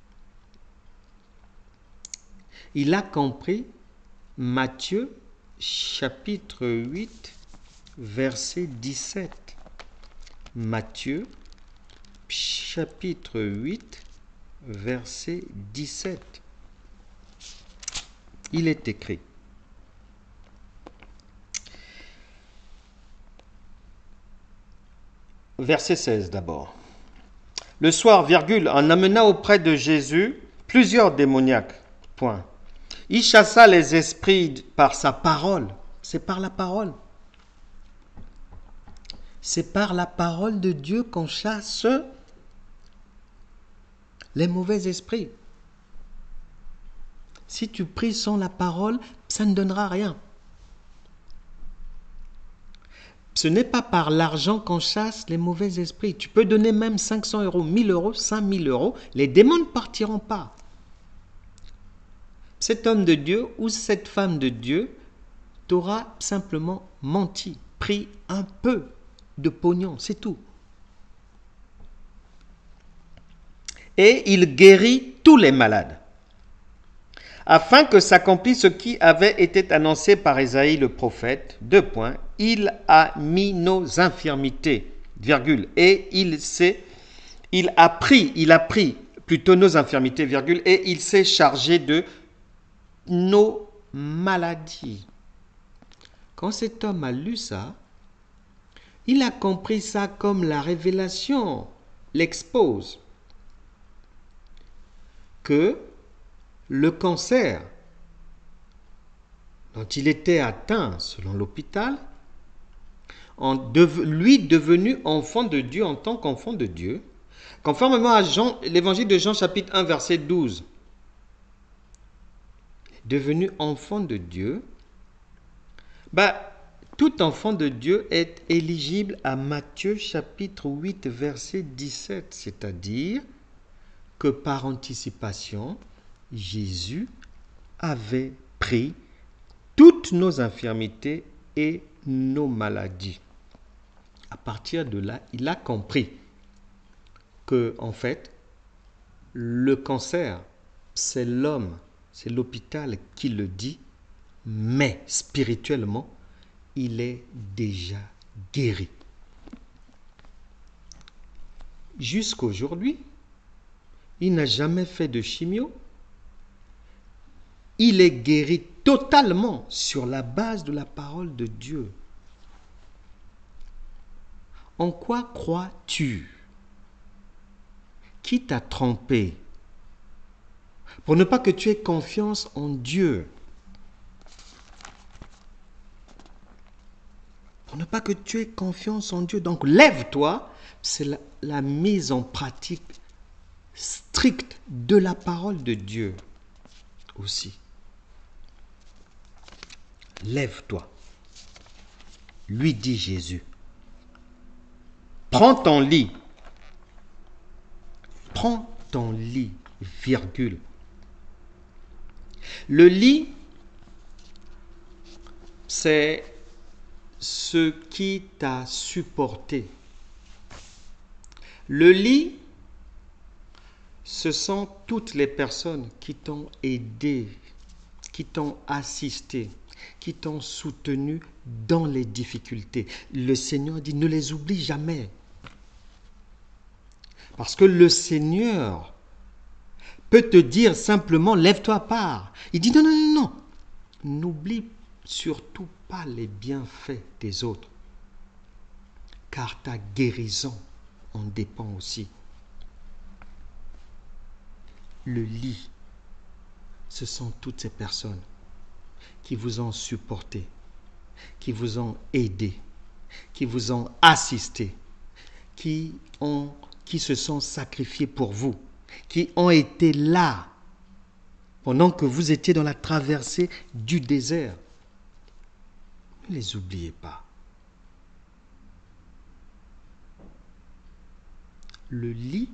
Il a compris Matthieu chapitre huit, verset dix-sept. Matthieu chapitre huit, verset dix-sept. Il est écrit: verset seize d'abord. Le soir, virgule, en amena auprès de Jésus plusieurs démoniaques. Point. Il chassa les esprits par sa parole. C'est par la parole. C'est par la parole de Dieu qu'on chasse les mauvais esprits. Si tu pries sans la parole, ça ne donnera rien. Ce n'est pas par l'argent qu'on chasse les mauvais esprits. Tu peux donner même cinq cents euros, mille euros, cinq mille euros. Les démons ne partiront pas. Cet homme de Dieu ou cette femme de Dieu t'aura simplement menti, pris un peu de pognon, c'est tout. Et il guérit tous les malades, afin que s'accomplisse ce qui avait été annoncé par Ésaïe le prophète. Deux points. Il a mis nos infirmités, virgule, et il s'est, il a pris, il a pris plutôt nos infirmités, virgule, et il s'est chargé de nos maladies. Quand cet homme a lu ça, il a compris ça comme la révélation l'expose, que le cancer dont il était atteint selon l'hôpital, en dev- lui devenu enfant de Dieu en tant qu'enfant de Dieu, conformément à Jean, l'évangile de Jean chapitre un verset douze, devenu enfant de Dieu, bah, tout enfant de Dieu est éligible à Matthieu chapitre huit verset dix-sept, c'est-à-dire que par anticipation, Jésus avait pris toutes nos infirmités et nos maladies. À partir de là, il a compris que, en fait, le cancer, c'est l'homme, c'est l'hôpital qui le dit, mais spirituellement, il est déjà guéri. Jusqu'aujourd'hui, il n'a jamais fait de chimio. Il est guéri totalement sur la base de la parole de Dieu. En quoi crois-tu? Qui t'a trompé? Pour ne pas que tu aies confiance en Dieu. Pour ne pas que tu aies confiance en Dieu. Donc lève-toi. C'est la, la mise en pratique stricte de la parole de Dieu aussi. Lève-toi. Lui dit Jésus. Prends ton lit. Prends ton lit, virgule. Le lit, c'est ce qui t'a supporté. Le lit, ce sont toutes les personnes qui t'ont aidé, qui t'ont assisté, qui t'ont soutenu dans les difficultés. Le Seigneur dit, ne les oublie jamais. Parce que le Seigneur peut te dire simplement, lève-toi, pars. Il dit, non, non, non, non. N'oublie surtout pas les bienfaits des autres. Car ta guérison en dépend aussi. Le lit, ce sont toutes ces personnes qui vous ont supporté, qui vous ont aidé, qui vous ont assisté, qui, ont, qui se sont sacrifiés pour vous, qui ont été là pendant que vous étiez dans la traversée du désert. Ne les oubliez pas. Le lit,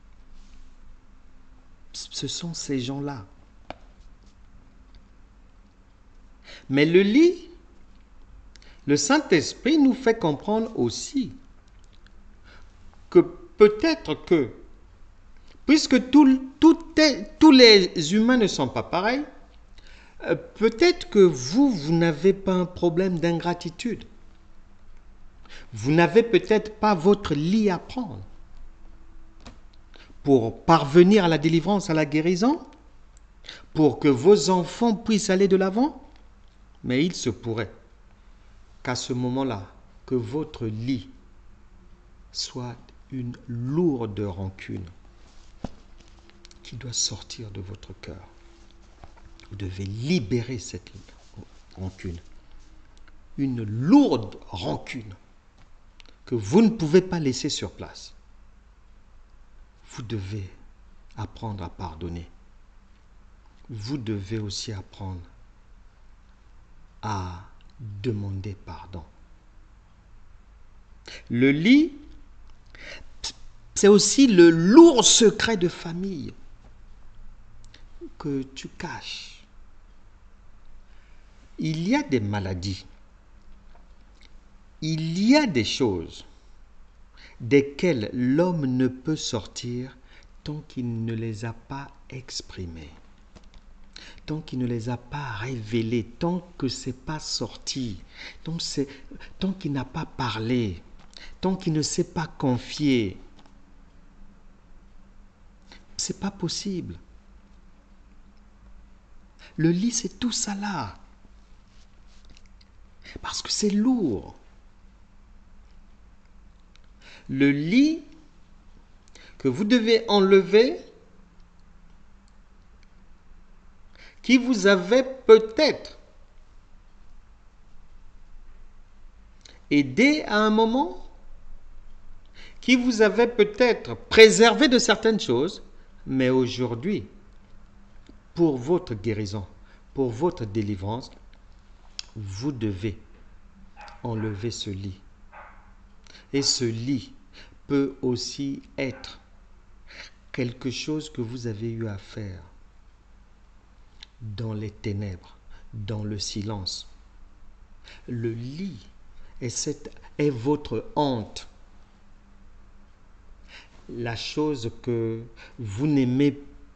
ce sont ces gens-là. Mais le lit, Le Saint-Esprit nous fait comprendre aussi que peut-être que, puisque tout, tout est, tous les humains ne sont pas pareils, euh, peut-être que vous, vous n'avez pas un problème d'ingratitude. Vous n'avez peut-être pas votre lit à prendre pour parvenir à la délivrance, à la guérison, pour que vos enfants puissent aller de l'avant. Mais il se pourrait qu'à ce moment-là, que votre lit soit une lourde rancune qui doit sortir de votre cœur. Vous devez libérer cette rancune. Une lourde rancune que vous ne pouvez pas laisser sur place. Vous devez apprendre à pardonner. Vous devez aussi apprendre à demander pardon. Le lit, c'est aussi le lourd secret de famille que tu caches. Il y a des maladies, il y a des choses desquelles l'homme ne peut sortir tant qu'il ne les a pas exprimées, tant qu'il ne les a pas révélées, tant que ce n'est pas sorti, tant, tant qu'il n'a pas parlé, tant qu'il ne s'est pas confié. Ce n'est pas possible. Le lit, c'est tout ça là. Parce que c'est lourd. Le lit que vous devez enlever, qui vous avait peut-être aidé à un moment, qui vous avait peut-être préservé de certaines choses, mais aujourd'hui, pour votre guérison, pour votre délivrance, vous devez enlever ce lit. Et ce lit peut aussi être quelque chose que vous avez eu à faire dans les ténèbres, dans le silence. Le lit est, cette, est votre honte. La chose que vous n'aimez,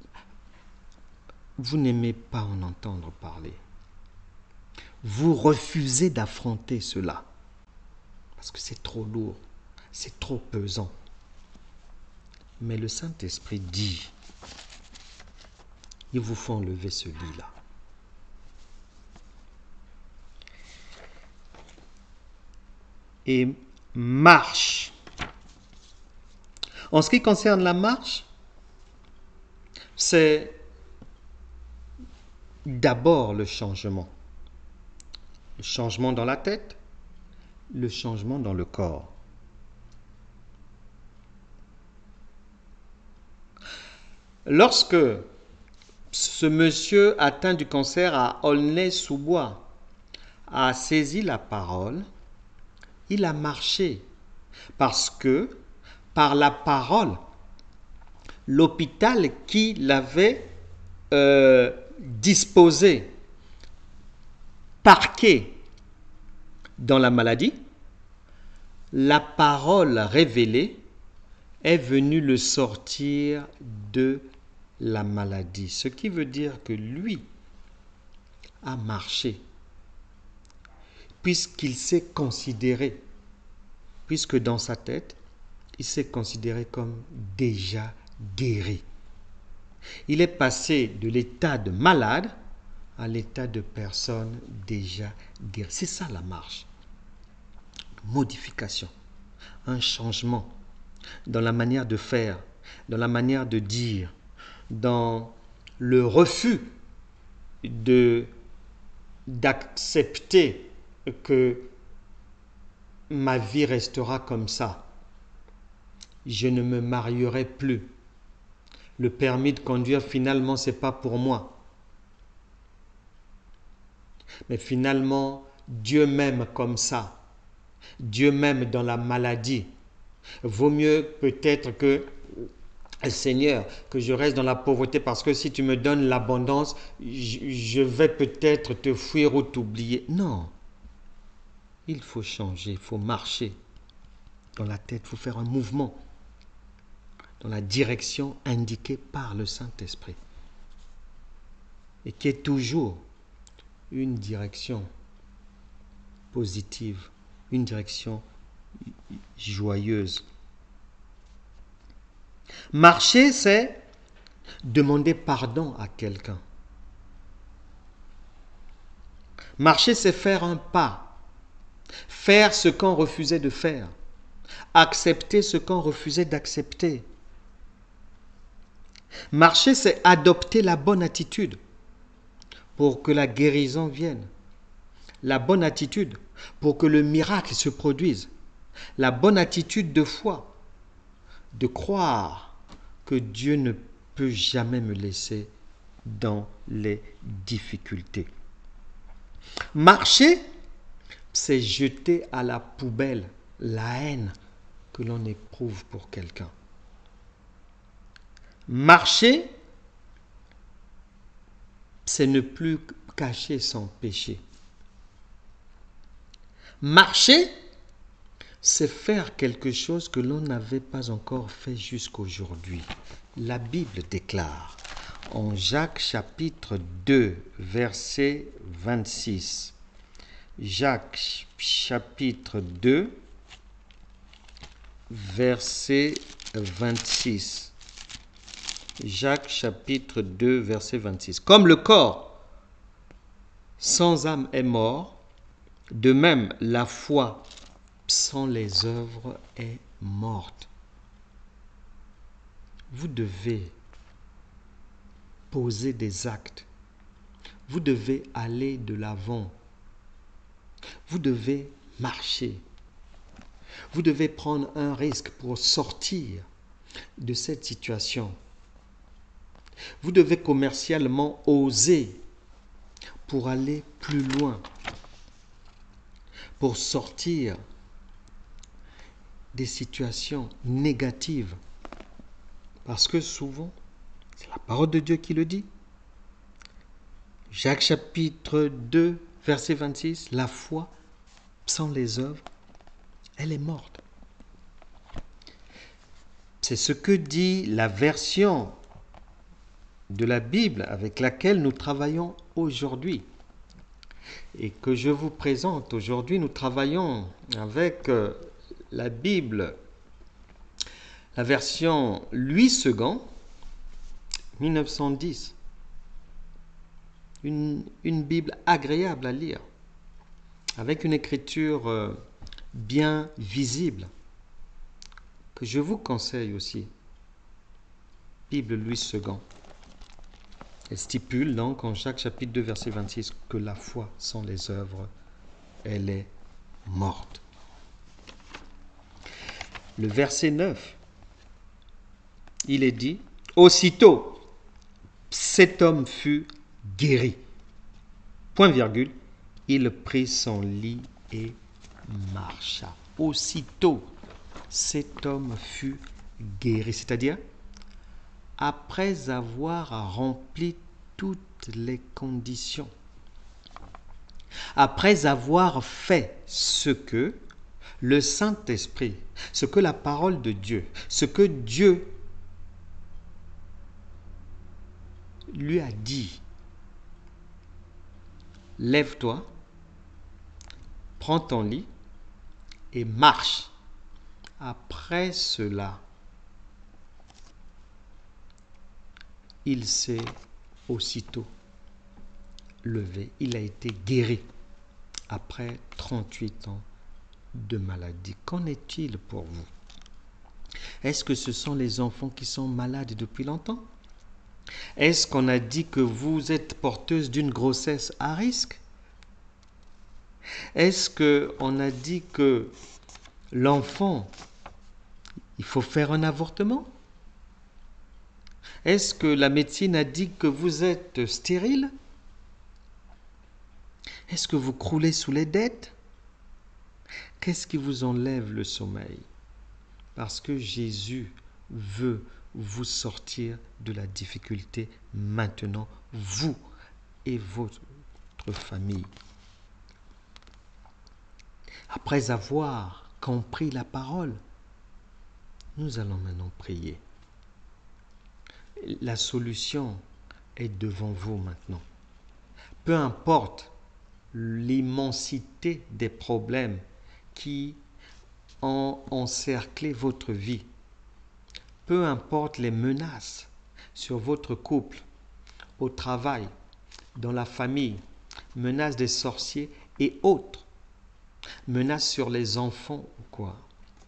vous n'aimez pas en entendre parler. Vous refusez d'affronter cela parce que c'est trop lourd, c'est trop pesant. Mais le Saint-Esprit dit, il vous faut enlever ce lit-là. Et marche. En ce qui concerne la marche, c'est d'abord le changement. Le changement dans la tête, le changement dans le corps. Lorsque ce monsieur atteint du cancer à Aulnay-sous-Bois a saisi la parole, il a marché parce que par la parole, l'hôpital qui l'avait euh, disposé, parqué dans la maladie, la parole révélée est venue le sortir de la maladie. Ce qui veut dire que lui a marché, puisqu'il s'est considéré, puisque dans sa tête, il s'est considéré comme déjà guéri. Il est passé de l'état de malade à l'état de personne déjà guérie. C'est ça la marche. Modification, un changement dans la manière de faire, dans la manière de dire, dans le refus de, d'accepter que ma vie restera comme ça. Je ne me marierai plus. Le permis de conduire, finalement, ce n'est pas pour moi. Mais finalement, Dieu m'aime comme ça. Dieu m'aime dans la maladie. Vaut mieux peut-être que, Seigneur, que je reste dans la pauvreté parce que si tu me donnes l'abondance, je vais peut-être te fuir ou t'oublier. Non. il faut changer, il faut marcher dans la tête, il faut faire un mouvement dans la direction indiquée par le Saint-Esprit. Et qui est toujours une direction positive, une direction joyeuse. Marcher, c'est demander pardon à quelqu'un. Marcher, c'est faire un pas. Faire ce qu'on refusait de faire. Accepter ce qu'on refusait d'accepter. Marcher, c'est adopter la bonne attitude pour que la guérison vienne. La bonne attitude pour que le miracle se produise. La bonne attitude de foi, de croire que Dieu ne peut jamais me laisser dans les difficultés. Marcher, c'est jeter à la poubelle la haine que l'on éprouve pour quelqu'un. Marcher, c'est ne plus cacher son péché. Marcher, c'est faire quelque chose que l'on n'avait pas encore fait jusqu'aujourd'hui. La Bible déclare en Jacques chapitre deux, verset vingt-six. Jacques chapitre deux, verset vingt-six. Jacques chapitre deux, verset vingt-six. Comme le corps sans âme est mort, de même la foi sans les œuvres est morte. Vous devez poser des actes. Vous devez aller de l'avant. Vous devez marcher. Vous devez prendre un risque pour sortir de cette situation. Vous devez commercialement oser pour aller plus loin, pour sortir des situations négatives. Parce que souvent, c'est la parole de Dieu qui le dit. Jacques chapitre deux, verset vingt-six, la foi sans les œuvres, elle est morte. C'est ce que dit la version de la Bible avec laquelle nous travaillons aujourd'hui. Et que je vous présente aujourd'hui, nous travaillons avec euh, la Bible, la version Louis second, mille neuf cent dix. Une, une Bible agréable à lire, avec une écriture euh, bien visible, que je vous conseille aussi. Bible Louis second. Elle stipule donc en Jacques chapitre deux, verset vingt-six, que la foi sans les œuvres, elle est morte. Le verset neuf, il est dit, aussitôt, cet homme fut guéri. Point virgule, il prit son lit et marcha. Aussitôt, cet homme fut guéri. C'est-à-dire, après avoir rempli toutes les conditions, après avoir fait ce que le Saint-Esprit, ce que la parole de Dieu, ce que Dieu lui a dit, lève-toi, prends ton lit et marche. Après cela, il s'est aussitôt levé. Il a été guéri après trente-huit ans de maladie. Qu'en est-il pour vous? Est-ce que ce sont les enfants qui sont malades depuis longtemps? Est-ce qu'on a dit que vous êtes porteuse d'une grossesse à risque? Est-ce qu'on a dit que l'enfant, il faut faire un avortement? Est-ce que la médecine a dit que vous êtes stérile? Est-ce que vous croulez sous les dettes? Qu'est-ce qui vous enlève le sommeil? Parce que Jésus veut vous sortir de la difficulté maintenant, vous et votre famille. après avoir compris la parole, nous allons maintenant prier. La solution est devant vous maintenant. Peu importe l'immensité des problèmes qui ont encerclé votre vie, peu importe les menaces sur votre couple, au travail, dans la famille, menaces des sorciers et autres, menaces sur les enfants ou quoi.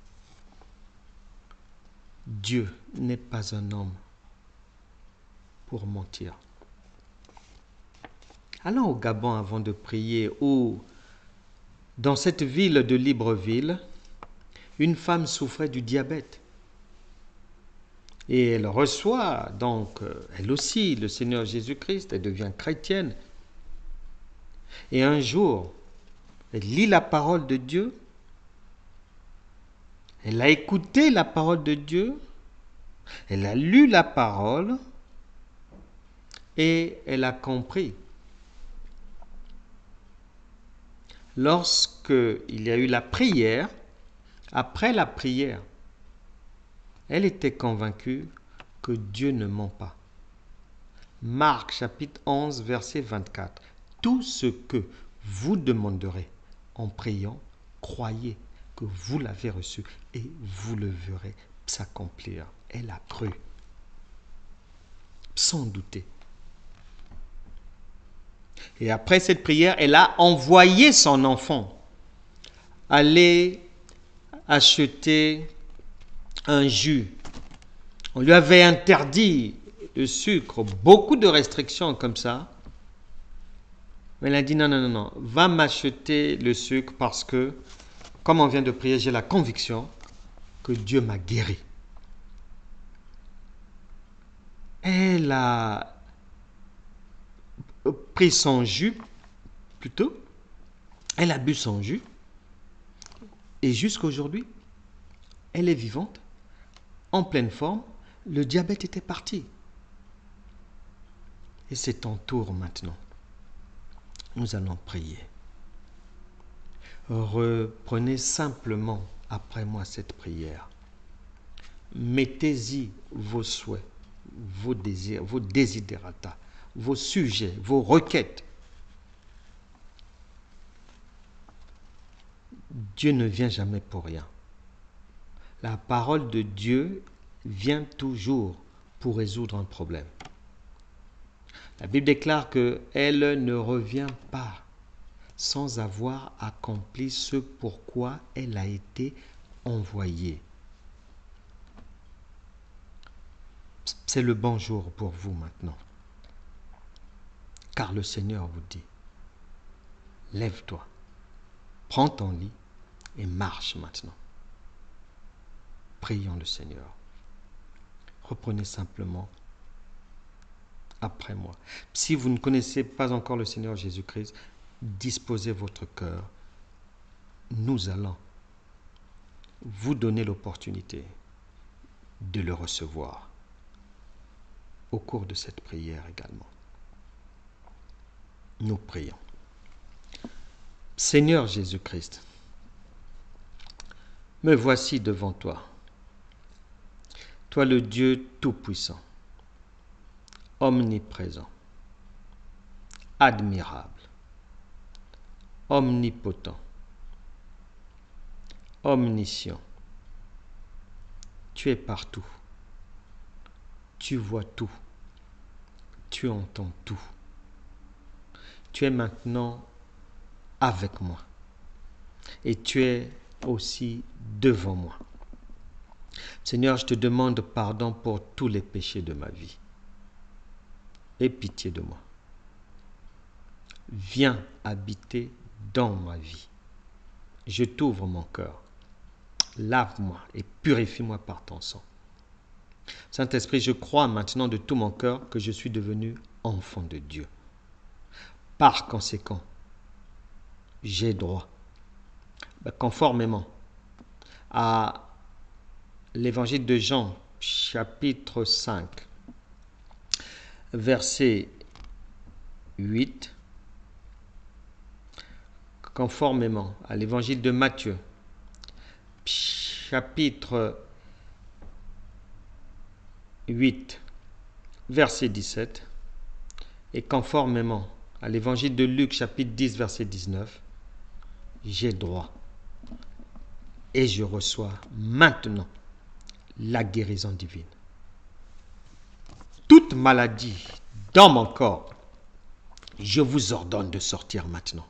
Dieu n'est pas un homme pour mentir. Allons au Gabon avant de prier, où dans cette ville de Libreville, une femme souffrait du diabète. Et elle reçoit donc, elle aussi, le Seigneur Jésus-Christ, elle devient chrétienne. Et un jour, elle lit la parole de Dieu, elle a écouté la parole de Dieu, elle a lu la parole et elle a compris. Lorsqu'il y a eu la prière, après la prière, elle était convaincue que Dieu ne ment pas. Marc chapitre onze, verset vingt-quatre. Tout ce que vous demanderez en priant, croyez que vous l'avez reçu et vous le verrez s'accomplir. Elle a cru, sans douter. Et après cette prière, elle a envoyé son enfant aller acheter un jus. On lui avait interdit le sucre, beaucoup de restrictions comme ça. Mais elle a dit non, non, non, non, va m'acheter le sucre parce que, comme on vient de prier, j'ai la conviction que Dieu m'a guéri. Elle a pris son jus, plutôt, elle a bu son jus, et jusqu'à aujourd'hui, elle est vivante, en pleine forme, le diabète était parti. Et c'est ton tour maintenant. Nous allons prier. Reprenez simplement après moi cette prière. Mettez-y vos souhaits, vos désirs, vos desiderata, vos sujets, vos requêtes. Dieu ne vient jamais pour rien. La parole de Dieu vient toujours pour résoudre un problème. La Bible déclare qu'elle ne revient pas sans avoir accompli ce pourquoi elle a été envoyée. C'est le bon jour pour vous maintenant. Car le Seigneur vous dit, lève-toi, prends ton lit et marche maintenant. Prions le Seigneur. Reprenez simplement après moi. Si vous ne connaissez pas encore le Seigneur Jésus-Christ, disposez votre cœur. Nous allons vous donner l'opportunité de le recevoir au cours de cette prière également. Nous prions. Seigneur Jésus-Christ, me voici devant toi, toi le Dieu Tout-Puissant, omniprésent, admirable, omnipotent, omniscient. Tu es partout. Tu vois tout. Tu entends tout. Tu es maintenant avec moi. Et tu es aussi devant moi. Seigneur, je te demande pardon pour tous les péchés de ma vie. Aie pitié de moi. Viens habiter dans ma vie. Je t'ouvre mon cœur. Lave-moi et purifie-moi par ton sang. Saint-Esprit, je crois maintenant de tout mon cœur que je suis devenu enfant de Dieu. Par conséquent, j'ai droit, conformément à l'évangile de Jean, chapitre cinq, verset huit, conformément à l'évangile de Matthieu, chapitre huit, verset dix-sept, et conformément à l'évangile de Luc, chapitre dix, verset dix-neuf, j'ai droit et je reçois maintenant la guérison divine. Toute maladie dans mon corps, je vous ordonne de sortir maintenant.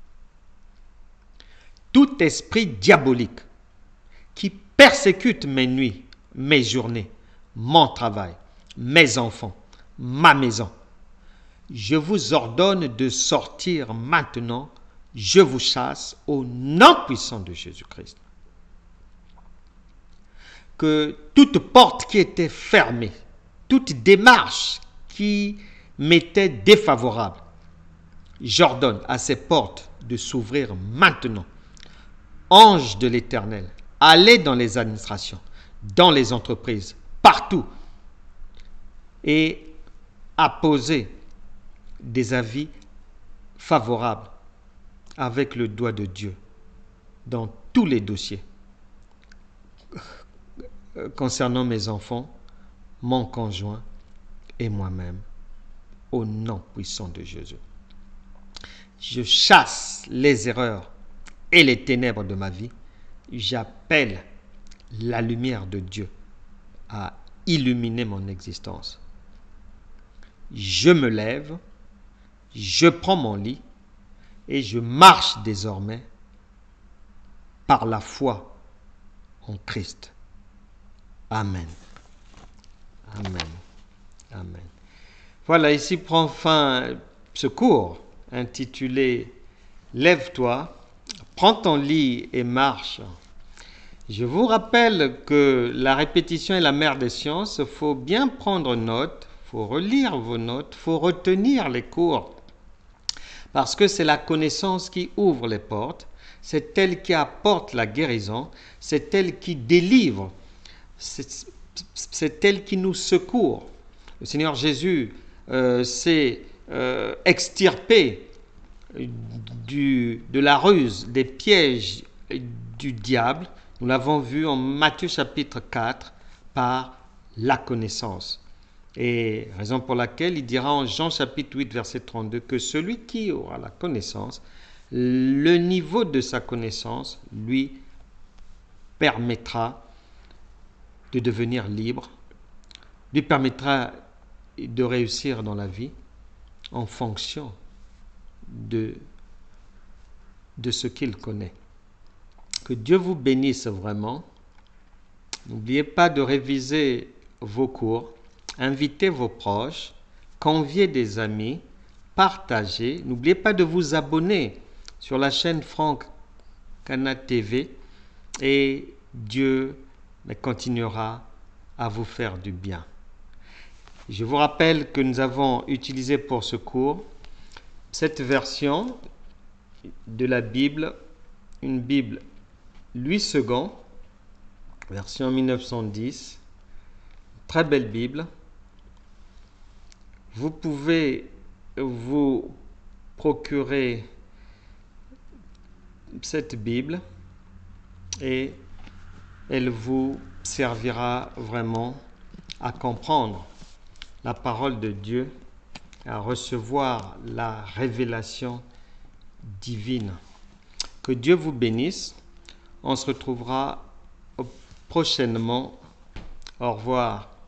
Tout esprit diabolique qui persécute mes nuits, mes journées, mon travail, mes enfants, ma maison, je vous ordonne de sortir maintenant. Je vous chasse au nom puissant de Jésus-Christ. Que toute porte qui était fermée, toute démarche qui m'était défavorable, j'ordonne à ces portes de s'ouvrir maintenant. Ange de l'Éternel, allez dans les administrations, dans les entreprises, partout, et apposez des avis favorables avec le doigt de Dieu dans tous les dossiers concernant mes enfants, mon conjoint et moi-même, au nom puissant de Jésus. Je chasse les erreurs et les ténèbres de ma vie. J'appelle la lumière de Dieu à illuminer mon existence. Je me lève, je prends mon lit et je marche désormais par la foi en Christ. Amen. Amen. Amen. Voilà, ici prend fin ce cours intitulé « Lève-toi, prends ton lit et marche ». Je vous rappelle que la répétition est la mère des sciences. Il faut bien prendre note, il faut relire vos notes, il faut retenir les cours. Parce que c'est la connaissance qui ouvre les portes, c'est elle qui apporte la guérison, c'est elle qui délivre, c'est, c'est elle qui nous secourt. Le Seigneur Jésus euh, s'est euh, extirpé du, de la ruse, des pièges du diable. Nous l'avons vu en Matthieu chapitre quatre par la connaissance. Et raison pour laquelle il dira en Jean chapitre huit verset trente-deux que celui qui aura la connaissance, le niveau de sa connaissance lui permettra de devenir libre, lui permettra de réussir dans la vie en fonction de, de ce qu'il connaît. Que Dieu vous bénisse vraiment. N'oubliez pas de réviser vos cours. Invitez vos proches, conviez des amis, partagez. N'oubliez pas de vous abonner sur la chaîne Franck Cana T V et Dieu continuera à vous faire du bien. Je vous rappelle que nous avons utilisé pour ce cours cette version de la Bible, une Bible Louis second, version mille neuf cent dix, très belle Bible. Vous pouvez vous procurer cette Bible et elle vous servira vraiment à comprendre la parole de Dieu, à recevoir la révélation divine. Que Dieu vous bénisse. On se retrouvera prochainement. Au revoir.